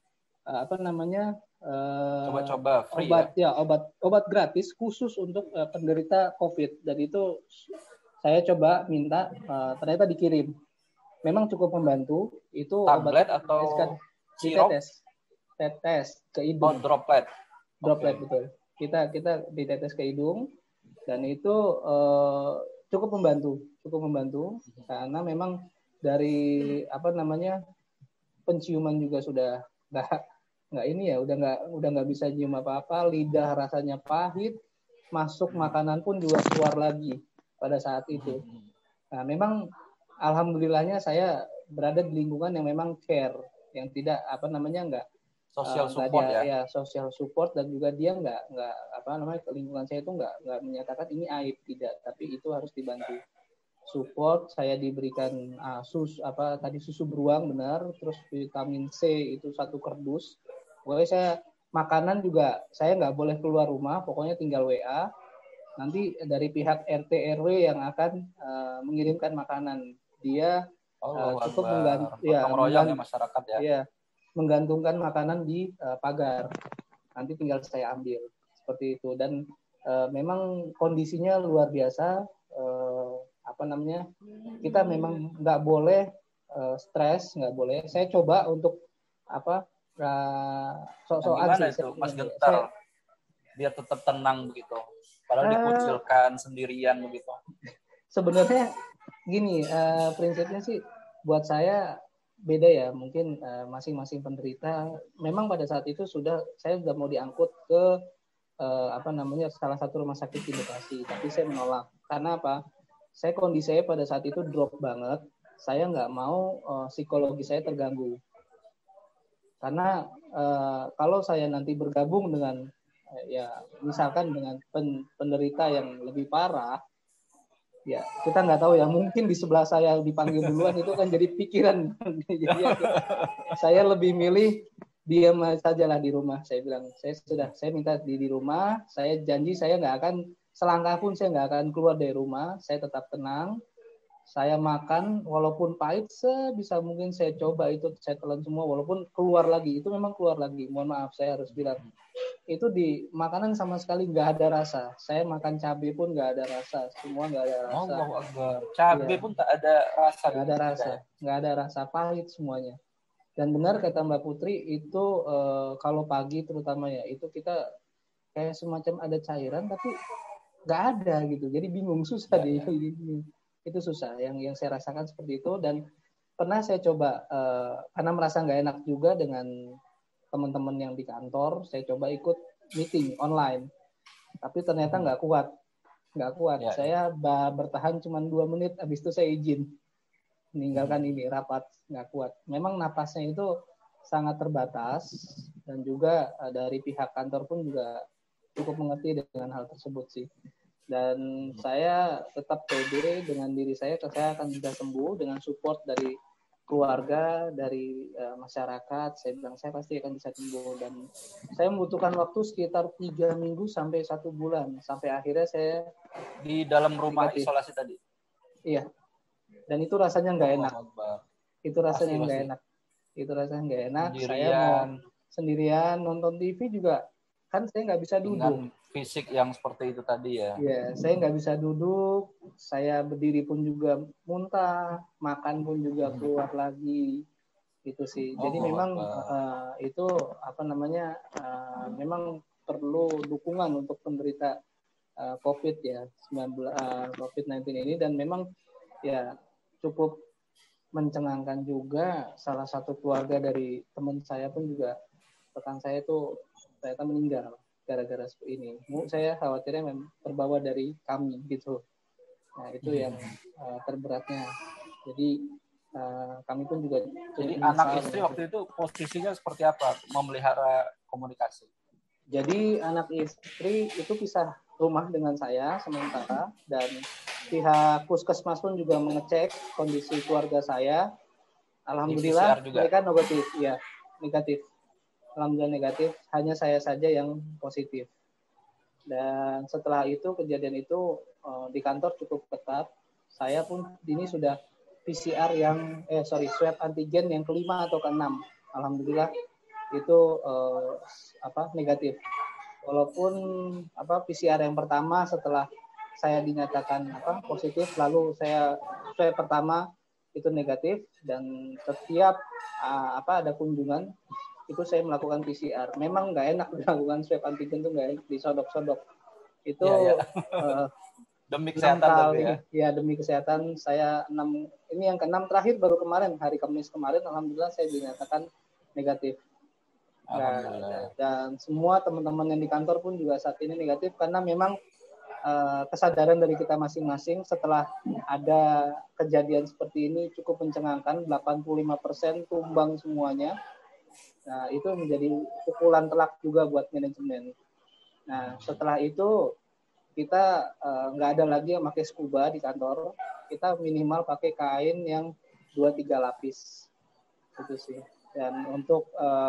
coba-coba free obat gratis khusus untuk penderita COVID, dan itu saya coba minta, ternyata dikirim. Memang cukup membantu. Itu tablet obat atau sirup? tetes ke Oh, hidung. droplet. Droplet, betul. Kita ditetes ke hidung, dan itu cukup membantu karena memang dari penciuman juga sudah nggak ini ya, udah nggak bisa nyium apa-apa, lidah rasanya pahit, masuk makanan pun juga keluar lagi pada saat itu. Nah, memang alhamdulillahnya saya berada di lingkungan yang memang care, yang tidak nggak social support ya social support, dan juga dia nggak lingkungan saya itu nggak menyatakan ini aib, tidak, tapi itu harus dibantu support. Saya diberikan susu beruang, benar, terus vitamin C itu 1 kardus. Pokoknya saya makanan juga saya nggak boleh keluar rumah, pokoknya tinggal WA. Nanti dari pihak RT RW yang akan mengirimkan makanan, dia cukup masyarakat ya. Iya, menggantungkan makanan di pagar. Nanti tinggal saya ambil seperti itu. Dan memang kondisinya luar biasa. Kita memang nggak boleh stres, nggak boleh. Saya coba untuk sok-sokan sih. Itu Mas Gentar biar tetap tenang begitu. Padahal dikucilkan sendirian begitu. Sebenarnya gini, prinsipnya sih buat saya beda ya. Mungkin masing-masing penderita. Memang pada saat itu saya sudah mau diangkut ke salah satu rumah sakit di Bekasi, tapi saya menolak. Karena apa? Kondisi saya pada saat itu drop banget. Saya nggak mau psikologi saya terganggu. Karena kalau saya nanti bergabung dengan misalkan dengan penderita yang lebih parah, ya kita nggak tahu ya, mungkin di sebelah saya dipanggil duluan, itu kan jadi pikiran. Jadi saya lebih milih diam sajalah di rumah. Saya bilang saya minta di rumah. Saya janji saya nggak akan selangkah pun saya nggak akan keluar dari rumah. Saya tetap tenang. Saya makan walaupun pahit, sebisa mungkin saya coba itu, saya telan semua, walaupun keluar lagi, itu memang keluar lagi. Mohon maaf, saya harus bilang itu di makanan sama sekali nggak ada rasa. Saya makan cabai pun nggak ada rasa, semua nggak ada rasa. Allahu Akbar. Cabai pun tak ada rasa. Nggak ada rasa, pahit semuanya. Dan benar kata Mbak Putri, itu kalau pagi terutama ya, itu kita kayak semacam ada cairan tapi nggak ada gitu. Jadi bingung, susah deh. Itu susah. Yang saya rasakan seperti itu. Dan pernah saya coba karena merasa nggak enak juga dengan teman-teman yang di kantor, saya coba ikut meeting online. Tapi ternyata nggak kuat. Saya bertahan cuma 2 menit, habis itu saya izin meninggalkan ini rapat, nggak kuat. Memang napasnya itu sangat terbatas, dan juga dari pihak kantor pun juga cukup mengerti dengan hal tersebut sih. Dan saya tetap pede dengan diri saya akan bisa sembuh dengan support dari keluarga, dari masyarakat. Saya bilang saya pasti akan bisa sembuh, dan saya membutuhkan waktu sekitar 3 minggu sampai 1 bulan, sampai akhirnya saya di dalam rumah isolasi tadi. Iya. Dan itu rasanya nggak enak. Itu rasanya nggak enak. Saya mau sendirian nonton TV juga, kan saya nggak bisa duduk. Dengan fisik yang seperti itu tadi ya. Iya, saya nggak bisa duduk. Saya berdiri pun juga muntah, makan pun juga keluar lagi. Itu sih. Jadi memang itu memang perlu dukungan untuk penderita COVID-19 ini, dan memang ya cukup mencengangkan juga. Salah satu keluarga dari teman saya pun juga, rekan saya itu ternyata meninggal gara-gara seperti ini. Saya khawatirnya memang terbawa dari kami gitu. Nah itu yang terberatnya. Jadi kami pun juga. Jadi anak istri waktu itu posisinya seperti apa memelihara komunikasi? Jadi anak istri itu pisah rumah dengan saya sementara, dan pihak puskesmas pun juga mengecek kondisi keluarga saya. Alhamdulillah mereka negatif. Alhamdulillah negatif. Hanya saya saja yang positif. Dan setelah itu, kejadian itu di kantor cukup ketat. Saya pun ini sudah PCR swab antigen yang kelima atau keenam. Alhamdulillah itu negatif. Walaupun PCR yang pertama setelah saya dinyatakan positif, lalu saya swab pertama itu negatif, dan setiap ada kunjungan itu saya melakukan PCR. Memang nggak enak melakukan swab antigen itu, nggak enak, disodok-sodok. Itu demi 6 kesehatan kali, tapi ya demi kesehatan. Saya 6, ini yang ke-6 terakhir baru kemarin, hari Kamis kemarin, alhamdulillah saya dinyatakan negatif. Nah, dan semua teman-teman yang di kantor pun juga saat ini negatif, karena memang kesadaran dari kita masing-masing setelah ada kejadian seperti ini cukup mencengangkan. 85% tumbang semuanya. Nah, itu menjadi pukulan telak juga buat manajemen. Nah, setelah itu kita nggak ada lagi yang pakai scuba di kantor. Kita minimal pakai kain yang 2-3 lapis. Itu sih. Dan untuk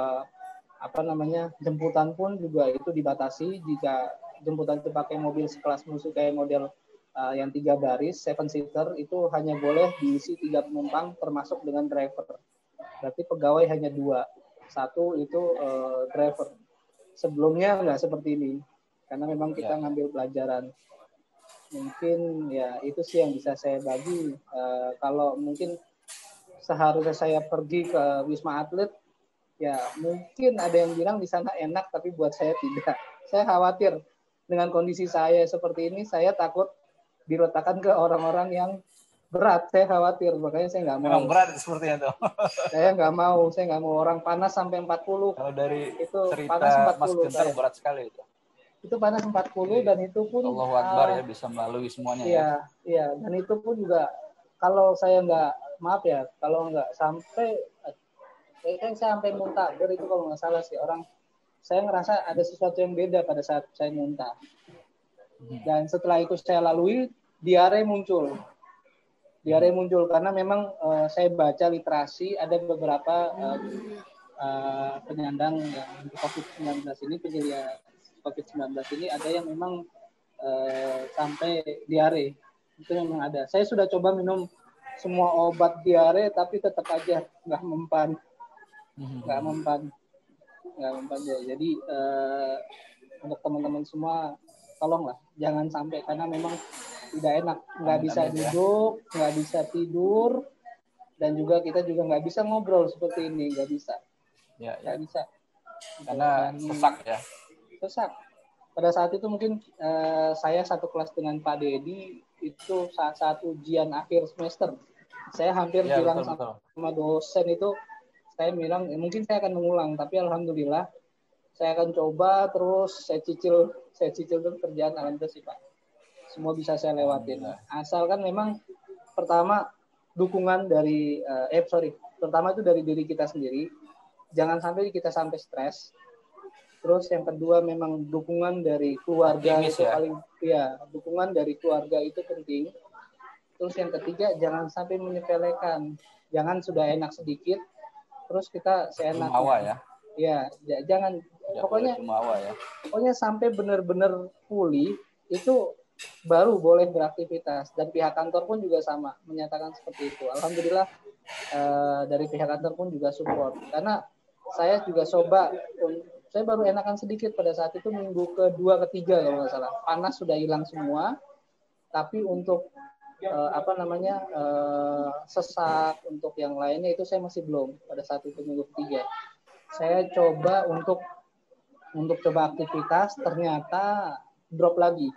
jemputan pun juga itu dibatasi. Jika jemputan itu pakai mobil sekelas musuh kayak model yang 3 baris, 7-seater, itu hanya boleh diisi 3 penumpang termasuk dengan driver. Berarti pegawai hanya 2. 1 itu driver. Sebelumnya nggak seperti ini, karena memang kita ngambil pelajaran. Mungkin ya itu sih yang bisa saya bagi. Kalau mungkin seharusnya saya pergi ke Wisma Atlet, ya mungkin ada yang bilang di sana enak, tapi buat saya tidak. Saya khawatir dengan kondisi saya seperti ini, saya takut diletakkan ke orang-orang yang berat. Saya khawatir, makanya saya nggak mau. Memang berat sepertinya tuh. Saya nggak mau orang panas sampai 40. Kalau dari itu cerita panas 40 Mas Gentar berat sekali itu. Itu panas 40 dan itu pun Allahu Akbar ya, bisa melalui semuanya ya. Iya, dan itu pun juga kalau saya kalau nggak sampai saya sampai muntah, itu kalau nggak salah sih orang, saya ngerasa ada sesuatu yang beda pada saat saya muntah. Dan setelah itu saya lalui, diare muncul karena memang saya baca literasi, ada beberapa penyandang yang COVID-19 ini, penderita COVID-19 ini ada yang memang sampai diare. Itu memang ada. Saya sudah coba minum semua obat diare, tapi tetap aja nggak mempan. Jadi untuk teman-teman semua, tolonglah jangan sampai, karena memang tidak enak, nggak bisa duduk, nggak bisa tidur, dan juga kita juga nggak bisa ngobrol seperti ini, nggak bisa. Nggak bisa. Karena sesak. Pada saat itu mungkin saya satu kelas dengan Pak Dedi, itu saat ujian akhir semester. Saya hampir bilang sama dosen itu, saya bilang mungkin saya akan mengulang, tapi alhamdulillah saya akan coba terus, saya cicil terus kerjaan, alhamdulillah sih Pak. Semua bisa saya lewatin. Asalkan memang pertama dukungan dari pertama itu dari diri kita sendiri. Jangan sampai kita sampai stres. Terus yang kedua memang dukungan dari keluarga itu dukungan dari keluarga itu penting. Terus yang ketiga, jangan sampai menyepelekan. Jangan sudah enak sedikit terus kita seenaknya. Jangan pokoknya sampai benar-benar pulih itu baru boleh beraktivitas, dan pihak kantor pun juga sama menyatakan seperti itu. Alhamdulillah dari pihak kantor pun juga support, karena saya juga saya baru enakan sedikit pada saat itu minggu kedua ketiga kalau nggak salah. Panas sudah hilang semua, tapi untuk sesak, untuk yang lainnya itu saya masih belum. Pada saat itu minggu ketiga saya coba untuk coba aktivitas, ternyata drop lagi.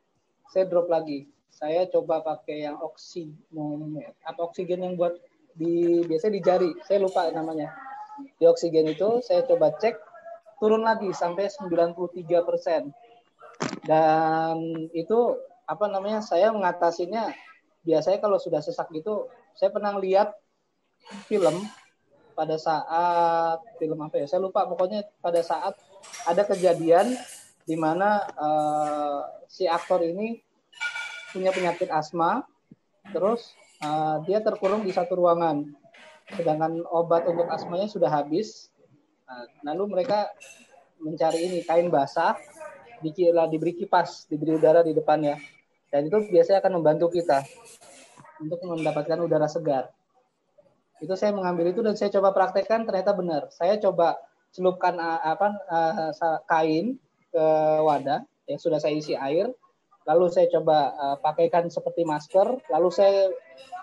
Saya coba pakai yang oksigen yang buat biasanya di jari, saya lupa namanya. Di oksigen itu saya coba cek, turun lagi sampai 93%. Dan itu saya mengatasinya, biasanya kalau sudah sesak gitu, saya pernah lihat film pada saat saya lupa, pokoknya pada saat ada kejadian di mana si aktor ini punya penyakit asma, terus dia terkurung di satu ruangan, sedangkan obat untuk asmanya sudah habis. Lalu mereka mencari kain basah, diberi kipas, diberi udara di depannya, dan itu biasanya akan membantu kita untuk mendapatkan udara segar. Itu saya mengambil itu dan saya coba praktekkan, ternyata benar. Saya coba celupkan kain ke wadah yang sudah saya isi air, lalu saya coba pakaikan seperti masker, lalu saya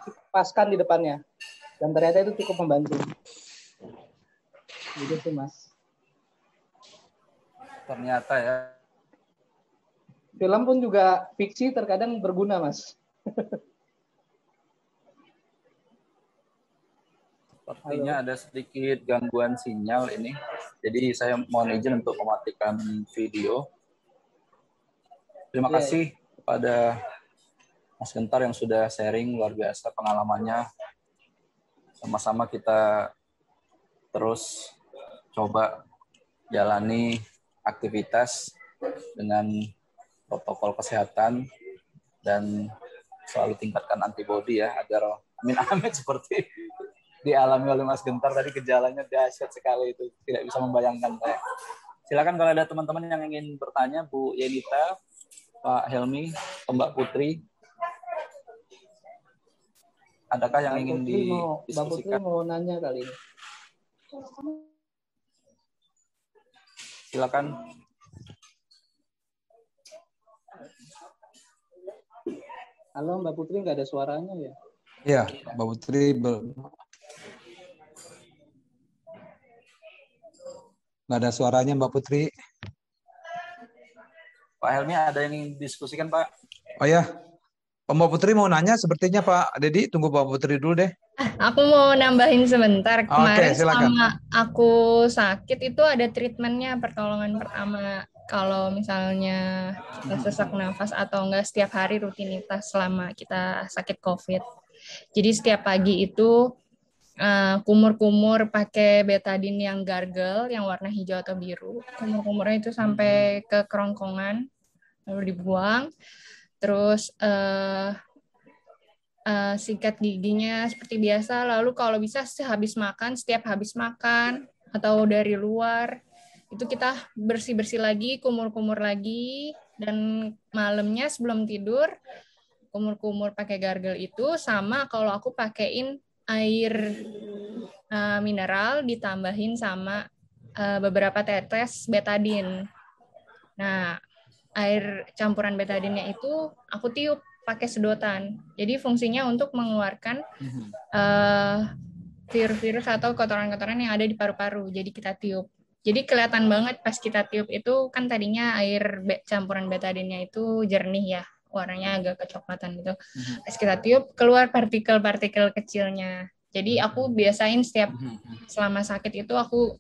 kipaskan di depannya, dan ternyata itu cukup membantu. Gitu sih Mas. Ternyata ya. Film pun juga fiksi terkadang berguna, Mas. Sepertinya ada sedikit gangguan sinyal ini. Jadi saya mohon izin untuk mematikan video. Terima kasih kepada Mas Gentar yang sudah sharing luar biasa pengalamannya. Sama-sama kita terus coba jalani aktivitas dengan protokol kesehatan dan selalu tingkatkan antibodi ya agar amin-amin seperti dialami oleh Mas Gentar tadi, gejalanya dahsyat sekali, itu tidak bisa membayangkan saya. Silakan kalau ada teman-teman yang ingin bertanya, Bu Yenita, Pak Helmi, Mbak Putri, adakah yang ingin didiskusikan? Mbak Putri mau nanya kali ini. Silakan. Halo, Mbak Putri, nggak ada suaranya ya? Iya, Mbak Putri nggak ada suaranya, Mbak Putri. Pak Helmi, ada yang ingin didiskusikan, Pak? Oh ya, Mbak Putri mau nanya sepertinya, Pak Dedi. Tunggu Mbak Putri dulu deh. Aku mau nambahin sebentar. Kemarin silakan. selama aku sakit itu ada treatmentnya, pertolongan pertama. Kalau misalnya kita sesak nafas atau enggak, setiap hari rutinitas selama kita sakit COVID. Jadi setiap pagi itu kumur-kumur pakai betadine yang gargle, yang warna hijau atau biru. Kumur-kumurnya itu sampai ke kerongkongan, lalu dibuang. Terus sikat giginya seperti biasa. Lalu kalau bisa setiap habis makan atau dari luar, itu kita bersih-bersih lagi, kumur-kumur lagi. Dan malamnya sebelum tidur, kumur-kumur pakai gargle itu, sama kalau aku pakein air mineral ditambahin sama beberapa tetes betadine. Nah, air campuran betadine-nya itu aku tiup pakai sedotan. Jadi fungsinya untuk mengeluarkan virus-virus atau kotoran-kotoran yang ada di paru-paru. Jadi kita tiup. Jadi kelihatan banget pas kita tiup itu, kan tadinya air campuran betadine-nya itu jernih ya, warnanya agak kecoklatan gitu. Pas kita tiup, keluar partikel-partikel kecilnya. Jadi aku biasain selama sakit itu aku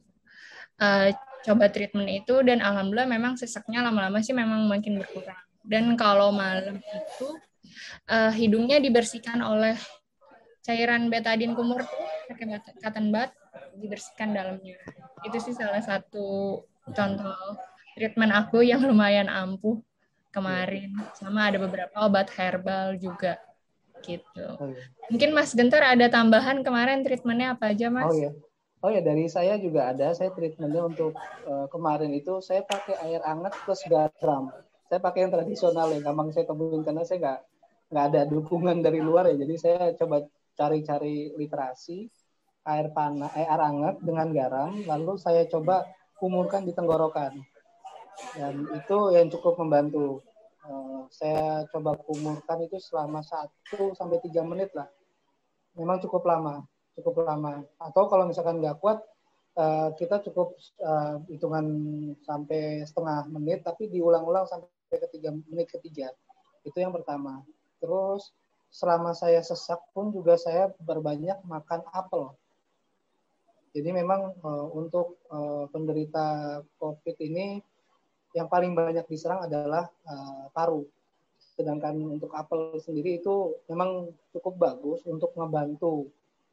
coba treatment itu, dan alhamdulillah memang sesaknya lama-lama sih memang makin berkurang. Dan kalau malam itu hidungnya dibersihkan oleh cairan betadine kumur tuh, pakai cotton bud, dibersihkan dalamnya. Itu sih salah satu contoh treatment aku yang lumayan ampuh kemarin. Sama ada beberapa obat herbal juga gitu. Mungkin Mas Gentar ada tambahan kemarin treatmentnya apa aja, Mas? Oh ya, dari saya juga ada. Saya treatmentnya untuk kemarin itu saya pakai air hangat plus garam. Saya pakai yang tradisional ya, gampang saya temuin karena saya nggak ada dukungan dari luar ya. Jadi saya coba cari-cari literasi air hangat dengan garam, lalu saya coba kumurkan di tenggorokan. Dan itu yang cukup membantu. Saya coba kumurkan itu selama 1-3 menit lah. Memang cukup lama. Atau kalau misalkan nggak kuat, kita cukup hitungan sampai setengah menit, tapi diulang-ulang sampai menit ketiga. Itu yang pertama. Terus selama saya sesak pun juga saya berbanyak makan apel. Jadi memang untuk penderita COVID ini yang paling banyak diserang adalah paru. Sedangkan untuk apel sendiri itu memang cukup bagus untuk membantu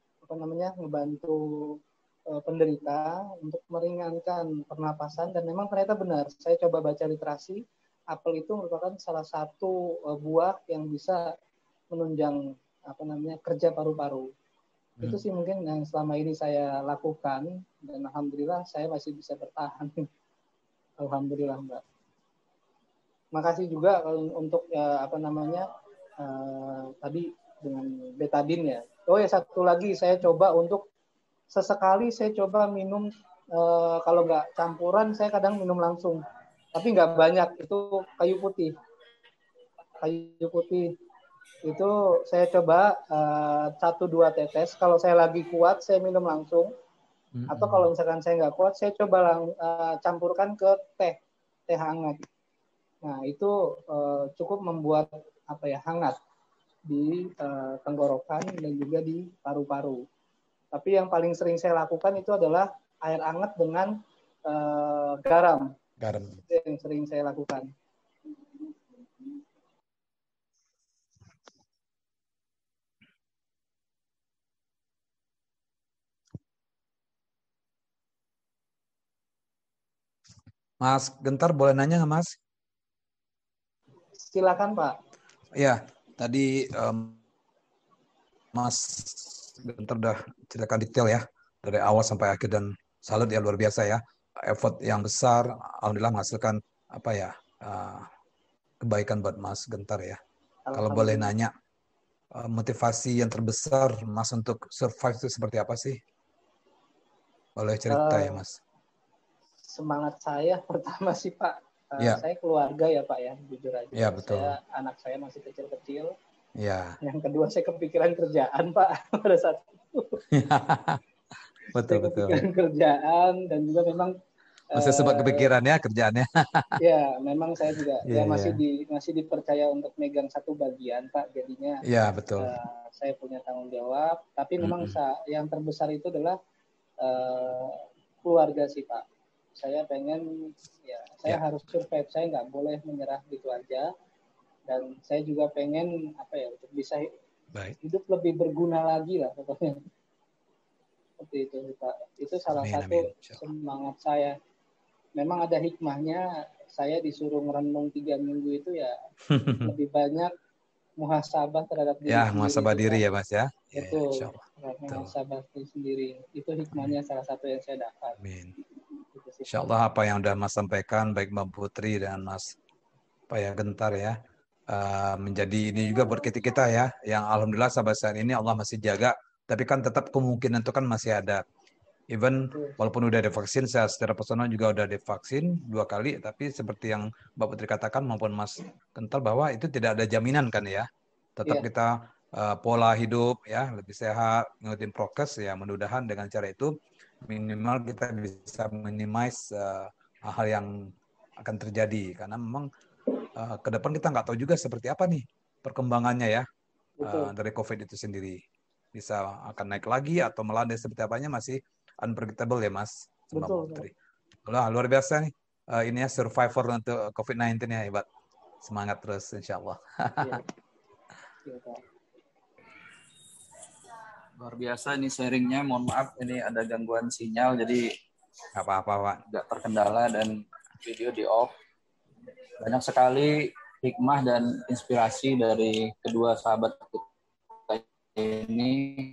penderita untuk meringankan pernapasan, dan memang ternyata benar. Saya coba baca literasi, apel itu merupakan salah satu buah yang bisa menunjang kerja paru-paru. Itu sih mungkin yang selama ini saya lakukan, dan alhamdulillah saya masih bisa bertahan. Alhamdulillah, Mbak. Makasih juga untuk tadi dengan betadine ya. Oh ya, satu lagi saya coba untuk sesekali saya coba minum, kalau nggak campuran saya kadang minum langsung, tapi nggak banyak. Itu kayu putih itu saya coba 1-2 tetes. Kalau saya lagi kuat saya minum langsung, atau kalau misalkan saya nggak kuat saya coba campurkan ke teh. teh hangat. Nah, itu cukup membuat hangat di tenggorokan dan juga di paru-paru. Tapi yang paling sering saya lakukan itu adalah air hangat dengan garam. Garam. Itu yang sering saya lakukan. Mas Gentar, boleh nanya nggak, Mas? Silakan, Pak. Ya, tadi Mas Gentar udah ceritakan detail ya, dari awal sampai akhir, dan salut ya, luar biasa ya. Effort yang besar, alhamdulillah menghasilkan kebaikan buat Mas Gentar ya. Kalau boleh nanya, motivasi yang terbesar Mas untuk survive itu seperti apa sih? Boleh cerita ya, Mas? Semangat saya pertama sih, Pak. Ya. Saya keluarga ya, Pak ya, jujur aja. Ya, betul. Anak saya masih kecil-kecil. Ya. Yang kedua, saya kepikiran kerjaan, Pak, pada saat itu. Betul. Kepikiran kerjaan, dan juga memang masih sempat kepikiran ya kerjaannya. Ya, memang saya juga masih dipercaya untuk megang satu bagian, Pak. Jadinya ya, betul. Saya punya tanggung jawab. Tapi memang yang terbesar itu adalah keluarga sih, Pak. Saya pengen, saya harus survive. Saya nggak boleh menyerah gitu aja. Dan saya juga pengen untuk bisa hidup lebih berguna lagi lah, pokoknya. Seperti itu, Pak. Itu salah satu semangat saya. Memang ada hikmahnya, saya disuruh merenung 3 minggu itu ya lebih banyak muhasabah terhadap diri sendiri. Muhasabah diri ya, Mas ya. Betul. Muhasabah diri sendiri. Itu hikmahnya salah satu yang saya dapat. Amin. Insya Allah apa yang sudah Mas sampaikan, baik Mbak Putri dan Mas Gentar ya, menjadi ini juga buat kita ya, yang alhamdulillah sampai saat ini Allah masih jaga, tapi kan tetap kemungkinan itu kan masih ada. Even walaupun udah divaksin, saya secara personal juga udah divaksin 2 kali, tapi seperti yang Mbak Putri katakan maupun Mas Gentar, bahwa itu tidak ada jaminan kan ya. Tetap kita pola hidup ya, lebih sehat, ngikutin prokes ya, mudah-mudahan dengan cara itu minimal kita bisa minimize hal-hal yang akan terjadi, karena memang ke depan kita nggak tahu juga seperti apa nih perkembangannya ya dari COVID itu sendiri. Bisa akan naik lagi atau melandai seperti apanya masih unpredictable ya, Mas. Betul. Luar biasa nih. Ini ya, survivor untuk COVID-19 ya, hebat. Semangat terus, insya Allah. Luar biasa ini sharingnya. Mohon maaf, ini ada gangguan sinyal, jadi nggak apa-apa, Pak. Nggak terkendala dan video di off. Banyak sekali hikmah dan inspirasi dari kedua sahabat kita ini.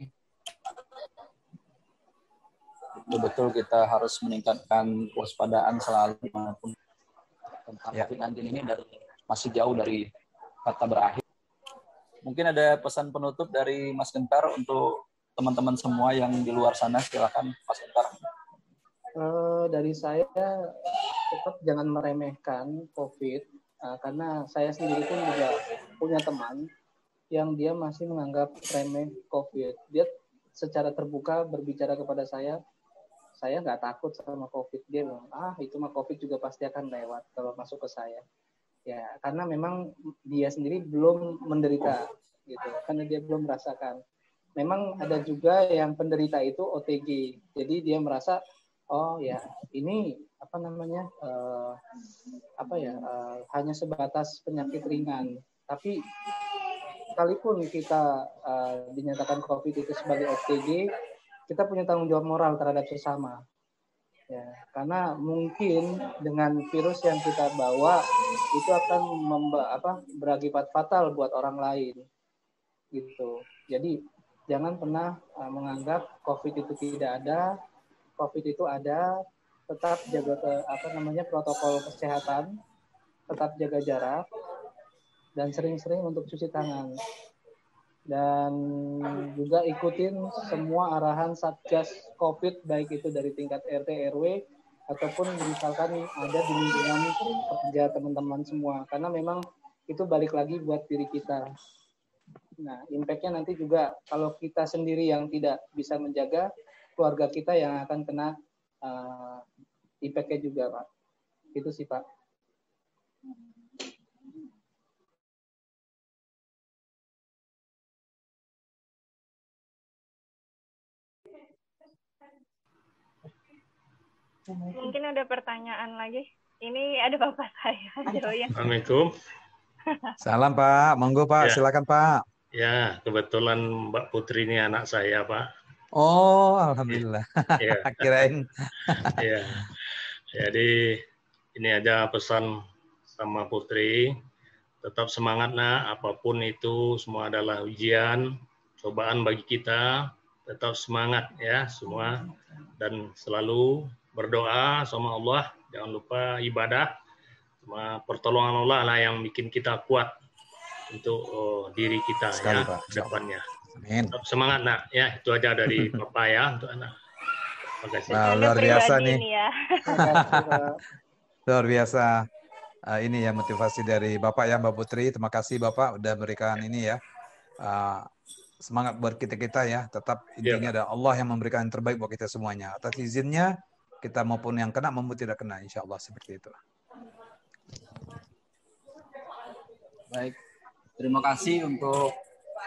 Betul-betul kita harus meningkatkan kewaspadaan selalu maupun tentang COVID-19 ini, dari masih jauh dari kata berakhir. Mungkin ada pesan penutup dari Mas Gentar untuk teman-teman semua yang di luar sana. Silakan, Mas Gentar. Dari saya, tetap jangan meremehkan COVID, karena saya sendiri pun juga punya teman yang dia masih menganggap remeh COVID. Dia secara terbuka berbicara kepada saya nggak takut sama COVID. Dia bilang, itu mah COVID juga pasti akan lewat kalau masuk ke saya. Ya, karena memang dia sendiri belum menderita, gitu. Karena dia belum merasakan. Memang ada juga yang penderita itu OTG. Jadi dia merasa, ini hanya sebatas penyakit ringan. Tapi sekalipun kita dinyatakan COVID itu sebagai OTG, kita punya tanggung jawab moral terhadap sesama. Ya, karena mungkin dengan virus yang kita bawa itu akan berakibat fatal buat orang lain. Gitu. Jadi jangan pernah menganggap COVID itu tidak ada. COVID itu ada. Tetap jaga protokol kesehatan, tetap jaga jarak, dan sering-sering untuk cuci tangan. Dan juga ikutin semua arahan Satgas COVID, baik itu dari tingkat RT, RW, ataupun misalkan ada di lingkungan kerja teman-teman semua. Karena memang itu balik lagi buat diri kita. Nah, impact-nya nanti juga kalau kita sendiri yang tidak bisa menjaga, keluarga kita yang akan kena impact-nya juga, Pak. Itu sih, Pak. Mungkin ada pertanyaan lagi. Ini ada bapak saya, Joyan. Assalamualaikum. Salam Pak, monggo Pak, Ya. silakan Pak. Ya, kebetulan Mbak Putri ini anak saya, Pak. Oh, alhamdulillah. Ya, Kirain. ya. Jadi ini aja pesan sama Putri, tetap semangat nak, apapun itu semua adalah ujian, cobaan bagi kita, tetap semangat ya semua, dan selalu berdoa sama Allah, jangan lupa ibadah, sama pertolongan Allah lah yang bikin kita kuat untuk diri kita Sekali, ya Pak. ke depannya. Amin. Tetap semangat nak, ya itu aja dari Bapak ya untuk anak. Terima kasih. Wah, Anda luar biasa pribadi nih. ini ya. Terima kasih, Pak. Luar biasa. Ini ya motivasi dari Bapak ya, Mbak Putri. Terima kasih Bapak udah berikan ini ya. Semangat buat kita-kita ya. Tetap intinya ada Allah yang memberikan yang terbaik buat kita semuanya. Atas izinnya, kita maupun yang kena maupun tidak kena. Insya Allah seperti itu. Baik, terima kasih untuk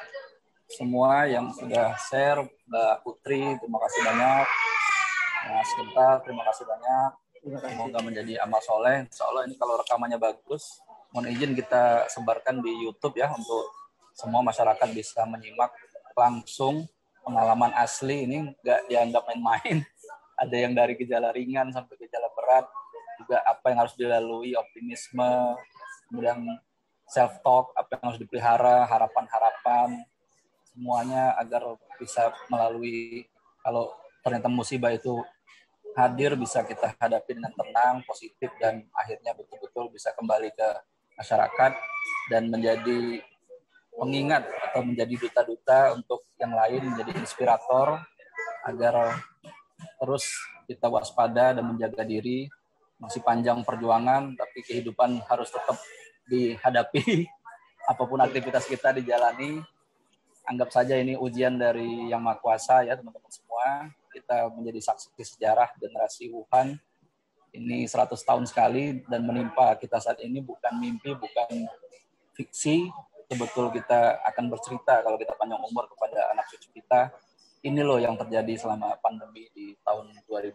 semua yang sudah share. Mbak Putri, terima kasih banyak. Mas Genta, terima kasih banyak. Semoga menjadi amal soleh. Insya Allah ini kalau rekamannya bagus, mohon izin kita sebarkan di YouTube ya, untuk semua masyarakat bisa menyimak langsung pengalaman asli. Ini nggak dianggap main-main. Ada yang dari gejala ringan sampai gejala berat, juga apa yang harus dilalui, optimisme, kemudian self-talk, apa yang harus dipelihara, harapan-harapan, semuanya agar bisa melalui, kalau ternyata musibah itu hadir, bisa kita hadapi dengan tenang, positif, dan akhirnya betul-betul bisa kembali ke masyarakat dan menjadi pengingat atau menjadi duta-duta untuk yang lain, menjadi inspirator agar terus kita waspada dan menjaga diri. Masih panjang perjuangan, tapi kehidupan harus tetap dihadapi. Apapun aktivitas kita dijalani, anggap saja ini ujian dari Yang Maha Kuasa ya teman-teman semua. Kita menjadi saksi sejarah generasi Wuhan. Ini 100 tahun sekali dan menimpa kita saat ini bukan mimpi, bukan fiksi. Betul kita akan bercerita kalau kita panjang umur kepada anak cucu kita. Ini loh yang terjadi selama pandemi di tahun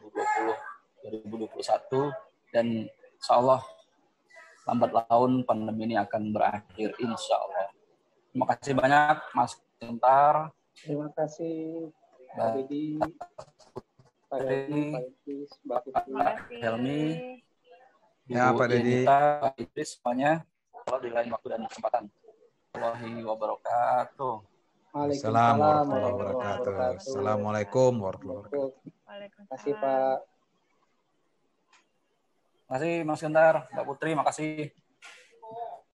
2020-2021 dan insya Allah lambat laun pandemi ini akan berakhir insya Allah. Terima kasih banyak Mas Gentar. Terima kasih Pak Didi, Pak Didi, Pak Idris, Mbak Putri, Pak Helmi, Ya, Pak Didi. Pak Idris, semuanya. Kalau di lain waktu dan kesempatan. Warahmatullahi wabarakatuh. Waalaikumsalam warahmatullahi wabarakatuh. Assalamualaikum warahmatullahi wabarakatuh. Terima kasih Pak. Terima kasih Mas Gentar, Mbak Putri, makasih.